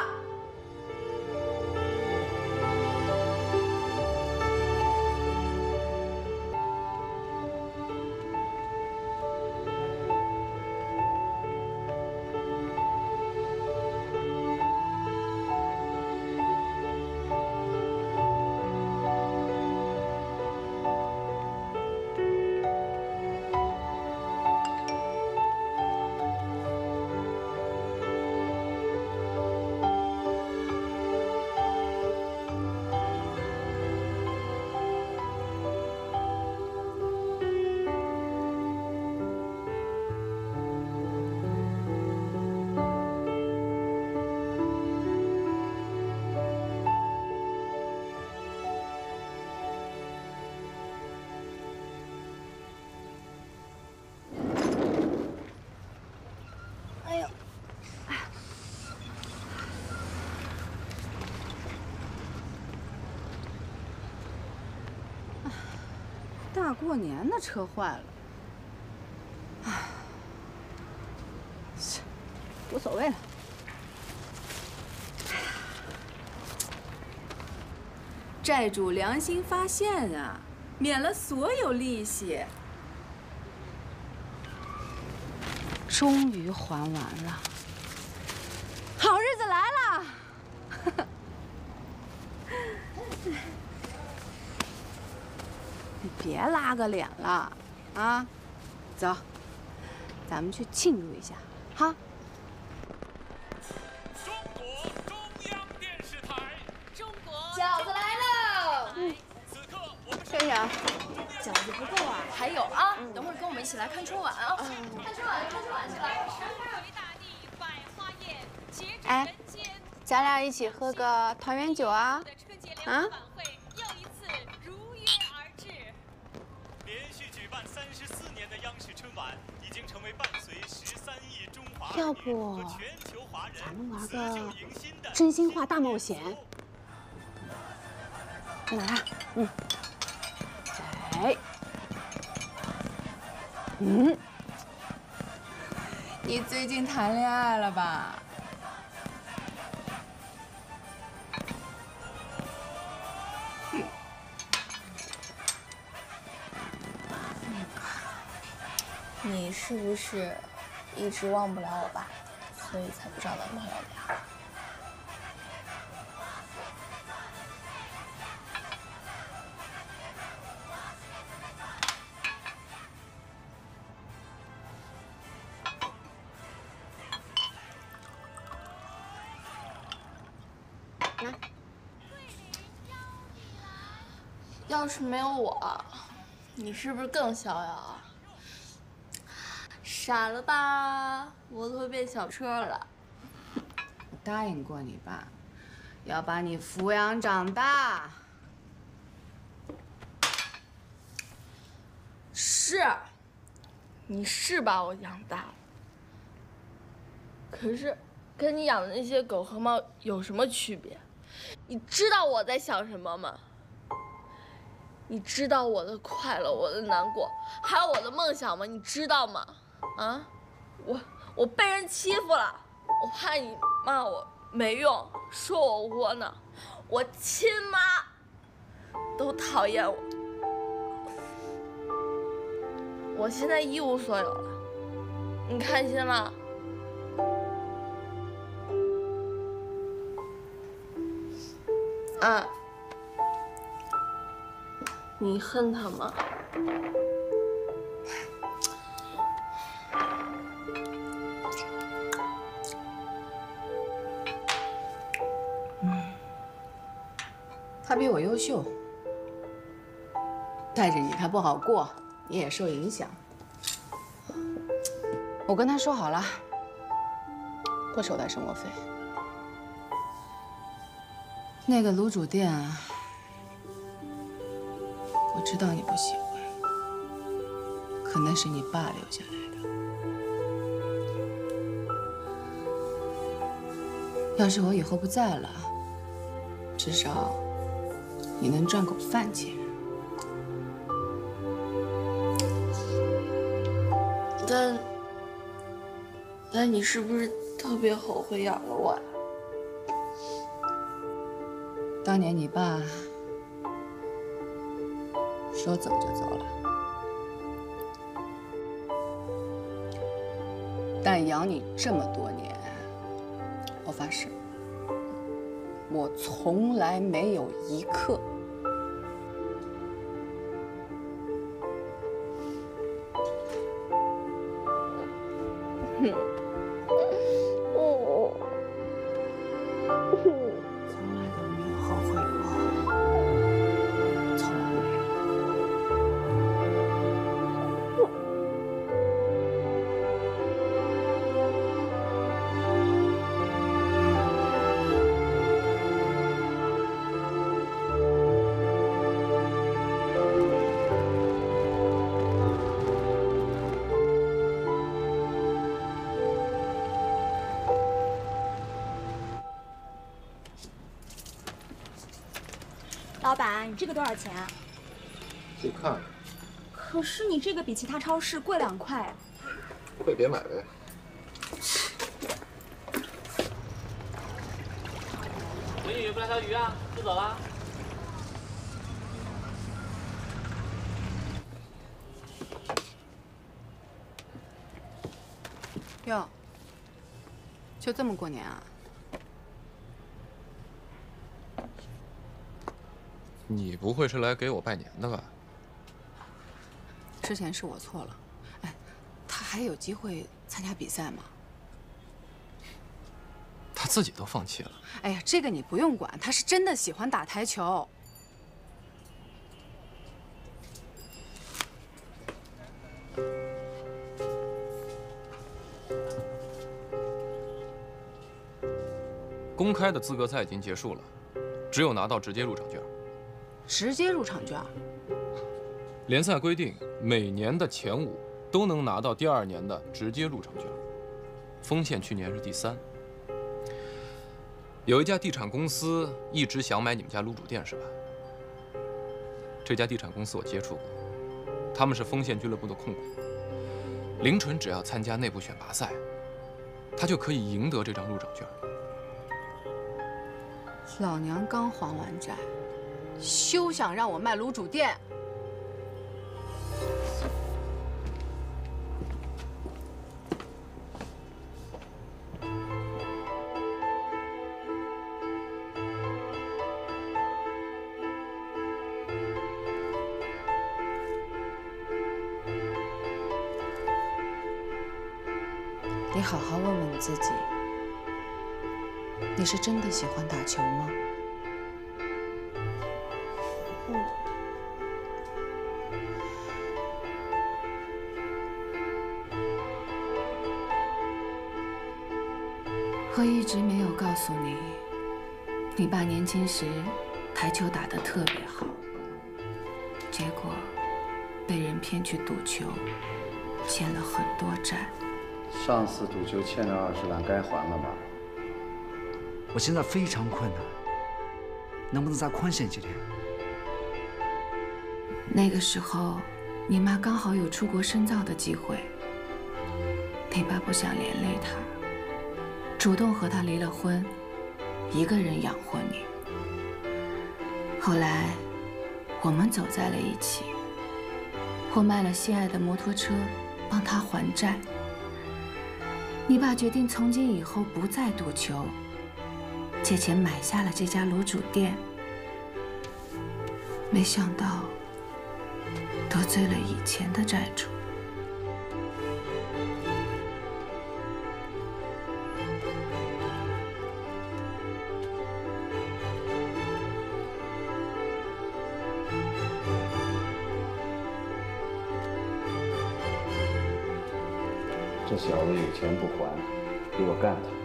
大过年的车坏了，唉，无所谓了。债主良心发现啊，免了所有利息，终于还完了，好日子来了。你别拉个脸了，啊，走，咱们去庆祝一下，哈。 中国中央电视台，中国饺子来喽！ 嗯，此刻我们轩轩， 饺子不够啊，还有啊，等会儿跟我们一起来看春晚啊！看春晚，看春晚去了。 哎，咱俩一起喝个团圆酒啊！啊？要不咱们玩个真心话大冒险？在哪儿啊？嗯。哎。嗯。你最近谈恋爱了吧？ 你是不是一直忘不了我爸，所以才不找男朋友的呀？要是没有我，你是不是更逍遥啊？傻了吧，我都会变小车了。 我答应过你爸，要把你抚养长大。 是，你是把我养大了。可是，跟你养的那些狗和猫有什么区别？你知道我在想什么吗？你知道我的快乐，我的难过，还有我的梦想吗？你知道吗？啊，我我被人欺负了，我怕你骂我没用，说我窝囊，我亲妈都讨厌我，我现在一无所有了，你开心了？啊，你恨他吗？ 他比我优秀，带着你他不好过，你也受影响。我跟他说好了，不收他生活费。那个卤煮店啊，我知道你不喜欢，可那是你爸留下来的。要是我以后不在了，至少你能赚口饭钱。 但，但你是不是特别后悔养了我呀？ 当年你爸说走就走了，但养你这么多年，我发誓，我从来没有一刻哼，哦， 从来都没有后悔过，从来没有。 老板，你这个多少钱啊？ 自己看。 可是你这个比其他超市贵两块。 贵别买呗。 美女，不来条鱼啊？就走啦？ 哟，就这么过年啊？ 你不会是来给我拜年的吧？ 之前是我错了。哎，他还有机会参加比赛吗？ 他自己都放弃了。 哎呀，这个你不用管，他是真的喜欢打台球。 公开的资格赛已经结束了，只有拿到直接入场券。 直接入场券。 联赛规定，每年的前五都能拿到第二年的直接入场券。丰县去年是第三。有一家地产公司一直想买你们家卤煮店，是吧？这家地产公司我接触过，他们是丰县俱乐部的控股。凌纯只要参加内部选拔赛，他就可以赢得这张入场券。 老娘刚还完债。休想让我卖卤煮店！ 你好好问问你自己，你是真的喜欢打球吗？ 嗯。 我一直没有告诉你，你爸年轻时台球打得特别好，结果被人骗去赌球，欠了很多债。 上次赌球欠了二十万，该还了吧？ 我现在非常困难，能不能再宽限几天？ 那个时候，你妈刚好有出国深造的机会，你爸不想连累她，主动和她离了婚，一个人养活你。后来，我们走在了一起，我卖了心爱的摩托车，帮她还债。你爸决定从今以后不再赌球，借钱买下了这家卤煮店。没想到得罪了以前的债主。 这小子有钱不还，给我干他！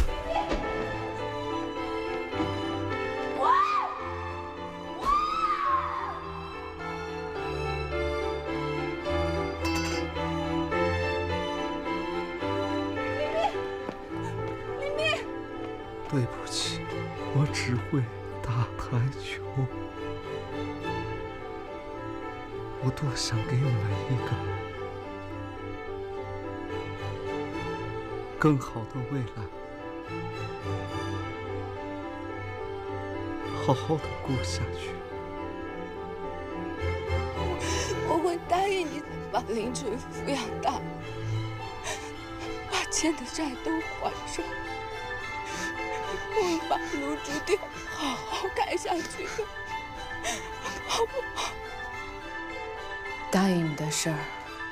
对不起，我只会打台球。我多想给你们一个更好的未来，好好的过下去。 我会答应你把林纯抚养大，把欠的债都还上。我会把卤煮店好好开下去的，好不好？答应你的事儿，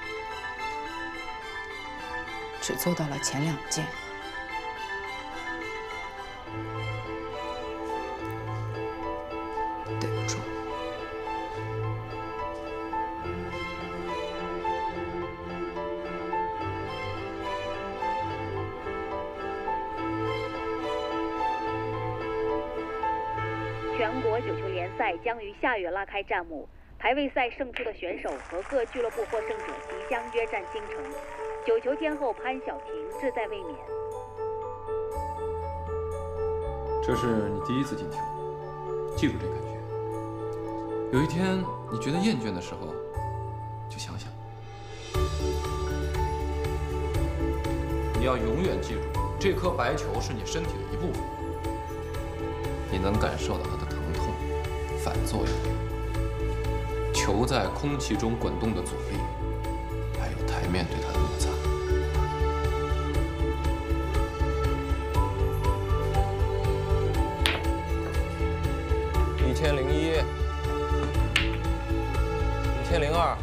只做到了前两件。对不住。 全国九球联赛将于下月拉开战幕，排位赛胜出的选手和各俱乐部获胜者即将约战京城。九球天后潘晓婷志在卫冕。 这是你第一次进球，记住这感觉。有一天你觉得厌倦的时候，就想想。你要永远记住，这颗白球是你身体的一部分，你能感受到它的疼痛、反作用力，球在空气中滚动的阻力，还有台面对它的摩擦。一千零一，一千零二。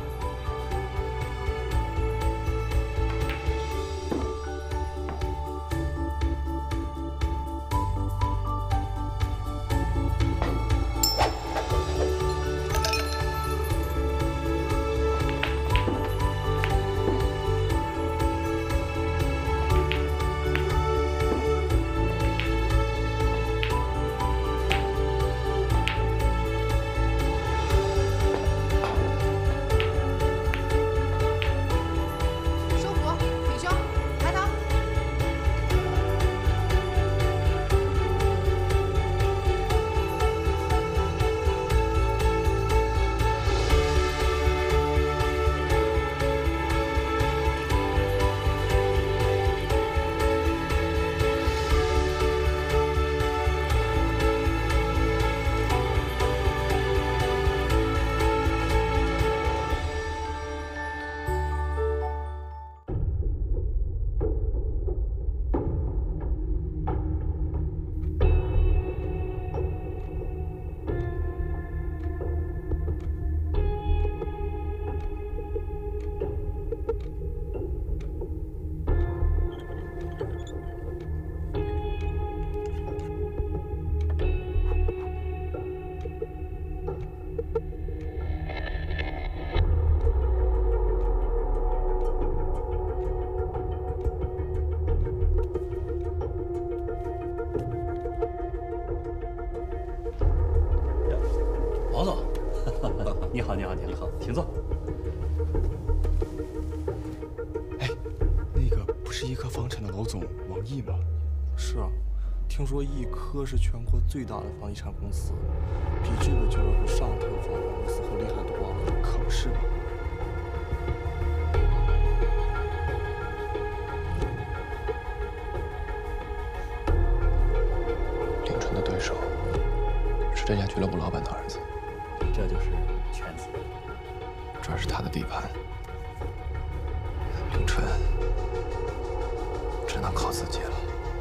你好，你好，你好，请坐。 哎，那个不是一科房产的老总王毅吗？是啊，听说一科是全国最大的房地产公司，比这个俱乐部上特房产公司可厉害多了，可不是吗？ 是这家俱乐部老板的儿子， 这就是犬子。 这是他的地盘，凌晨只能靠自己了。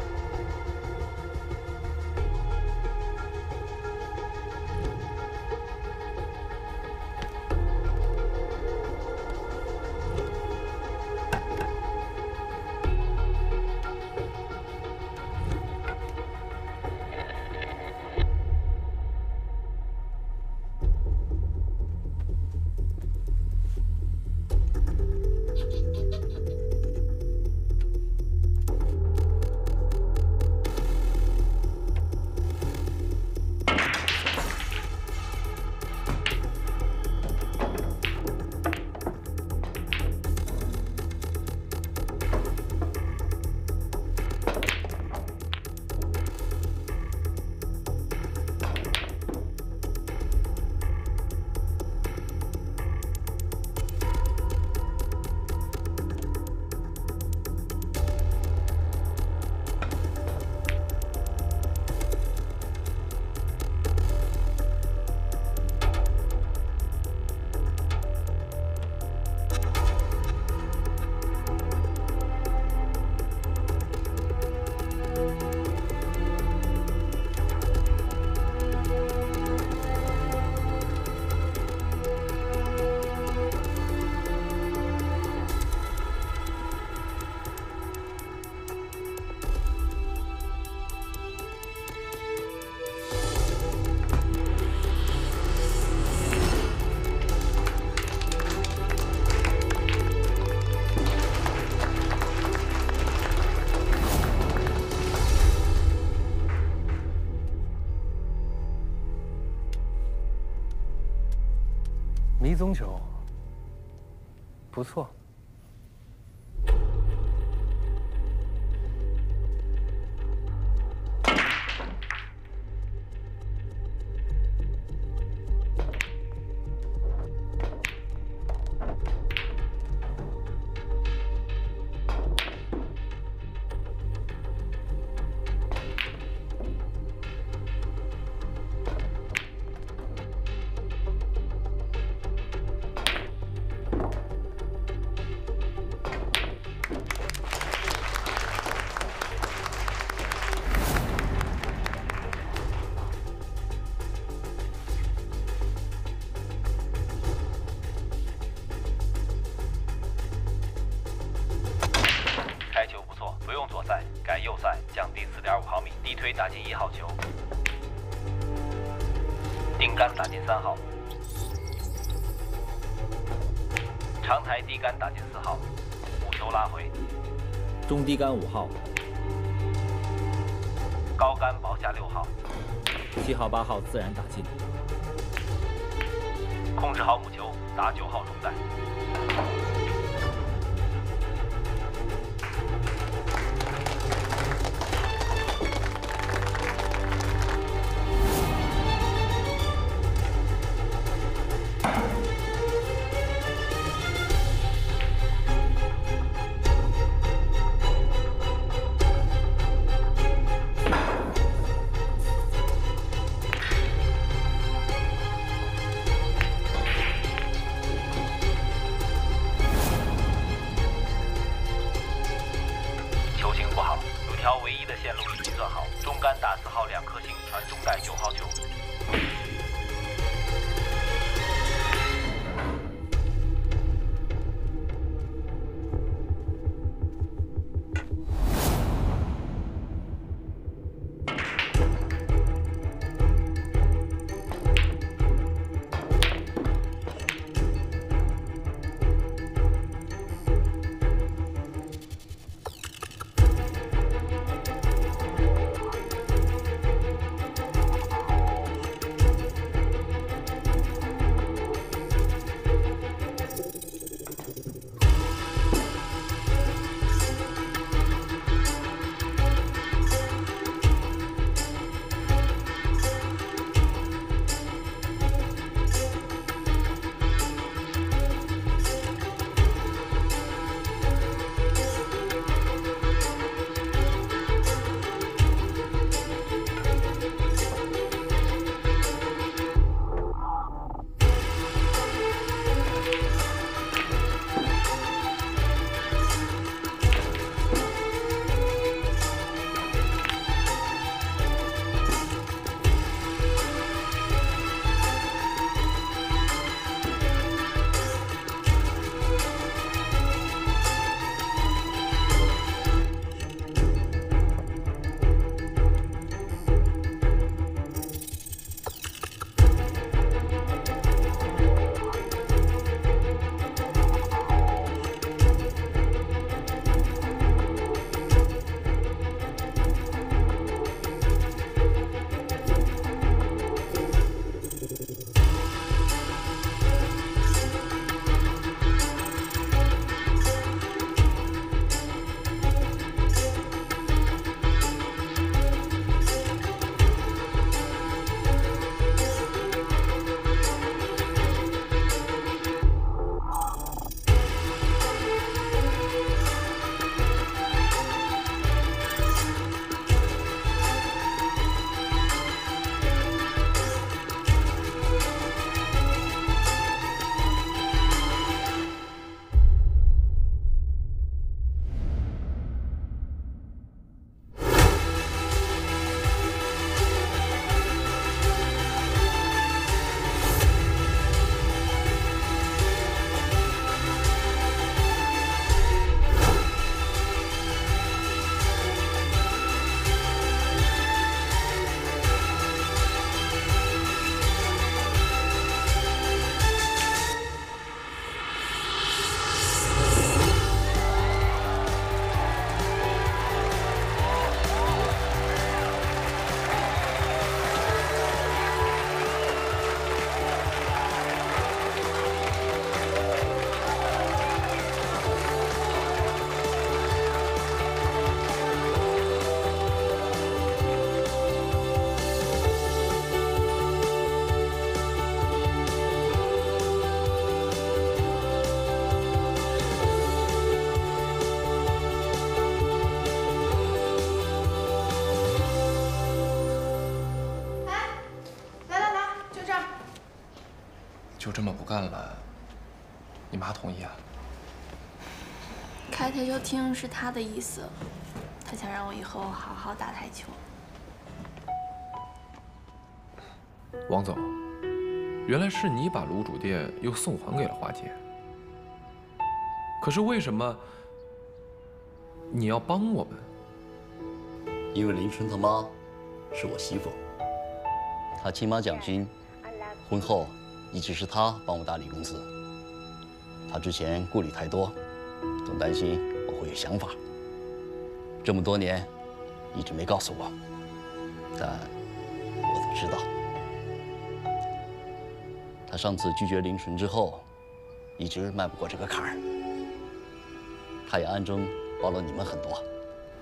迷踪球，不错。 推打进一号球，定杆打进三号，长台低杆打进四号，五球拉回， 中低杆五号， 高杆保下六号， 七号八号自然打进， 控制好母球，打九号中袋。 就这么不干了，你妈同意啊？ 开台球厅是他的意思，他想让我以后好好打台球。 王总，原来是你把卤煮店又送还给了花姐。可是为什么你要帮我们？ 因为林春他妈是我媳妇，她亲妈蒋欣婚后一直是她帮我打理公司。她之前顾虑太多，总担心我会有想法，这么多年一直没告诉我，但我都知道。她上次拒绝林纯之后，一直迈不过这个坎儿。她也暗中帮了你们很多。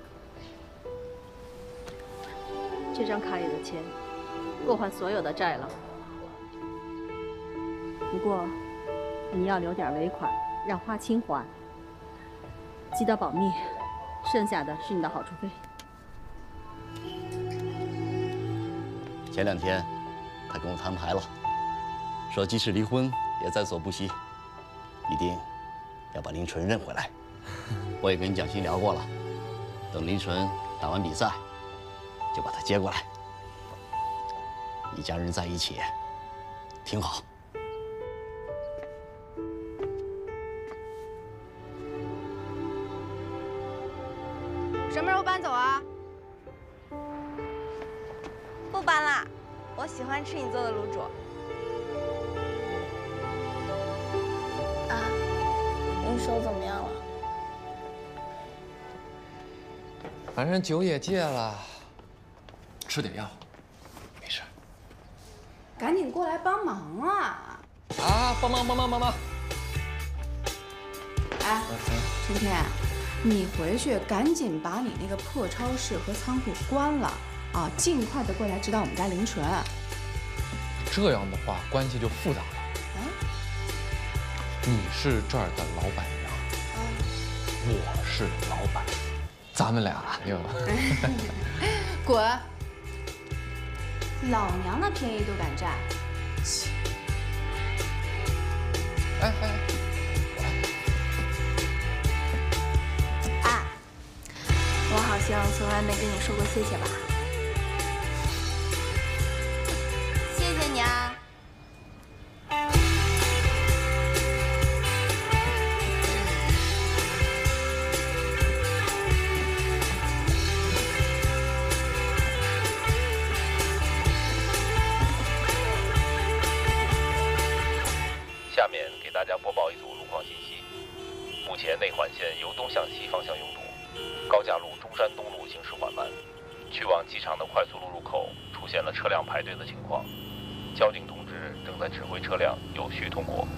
这张卡里的钱够还所有的债了，不过你要留点尾款，让花青还。记得保密，剩下的是你的好处费。 前两天他跟我摊牌了，说即使离婚也在所不惜，一定要把林纯认回来。我也跟蒋欣聊过了，等林纯打完比赛，就把他接过来，一家人在一起，挺好。 什么时候搬走啊？不搬啦，我喜欢吃你做的卤煮。 啊，你手怎么样了？ 反正酒也戒了，吃点药，没事。 赶紧过来帮忙啊！ 啊，帮忙帮忙帮忙！ 哎，春天，你回去赶紧把你那个破超市和仓库关了啊，尽快的过来指导我们家林纯。 这样的话，关系就复杂了。 啊？ 你是这儿的老板娘， 啊、 我是老板。咱们俩又滚！老娘的便宜都敢占！ 哎哎， 啊，我好像从来没跟你说过谢谢吧？谢谢你啊！ 下面给大家播报一组路况信息。目前内环线由东向西方向拥堵，高架路中山东路行驶缓慢，去往机场的快速路入口出现了车辆排队的情况，交警同志正在指挥车辆有序通过。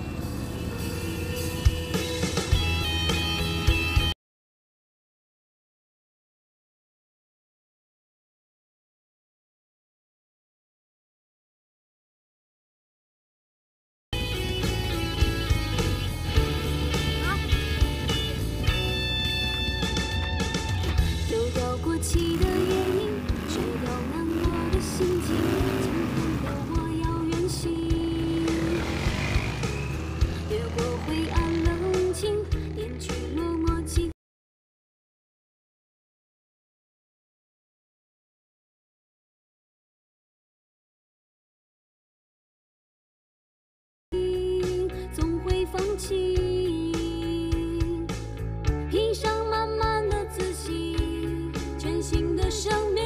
披上满满的自信，全新的生命。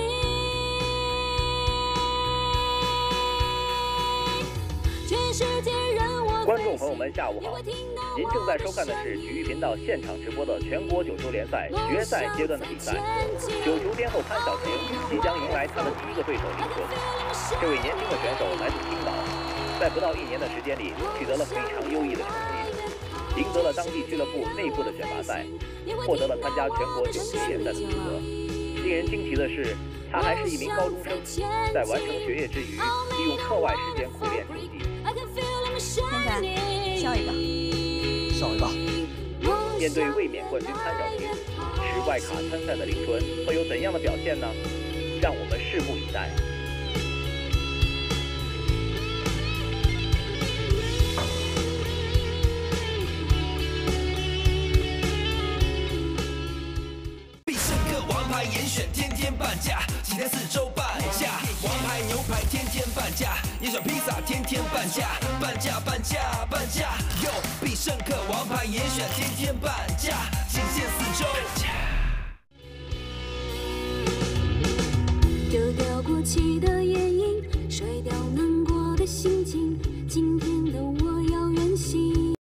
全世界人我观众朋友们，下午好！您正在收看的是体育频道现场直播的全国九球联赛决赛阶段的比赛。九球巅后潘晓婷即将迎来她的第一个对手林纯。这位年轻的选手来自青岛，在不到一年的时间里取得了非常优异的成绩，赢得了当地俱乐部内部的选拔赛，获得了参加全国九球联赛的资格。令人惊奇的是，他还是一名高中生，在完成学业之余，利用课外时间苦练成绩。 天天，笑一个， 笑一个。 面对卫冕冠军潘晓婷，持外卡参赛的林纯会有怎样的表现呢？让我们拭目以待。 天半价，七天四周半价，王牌牛排天天半价，烟卷披萨天天半价，半价半价半价，哟，必胜客王牌严选天天半价，仅限四周。 丢掉过期的眼影，甩掉难过的心情。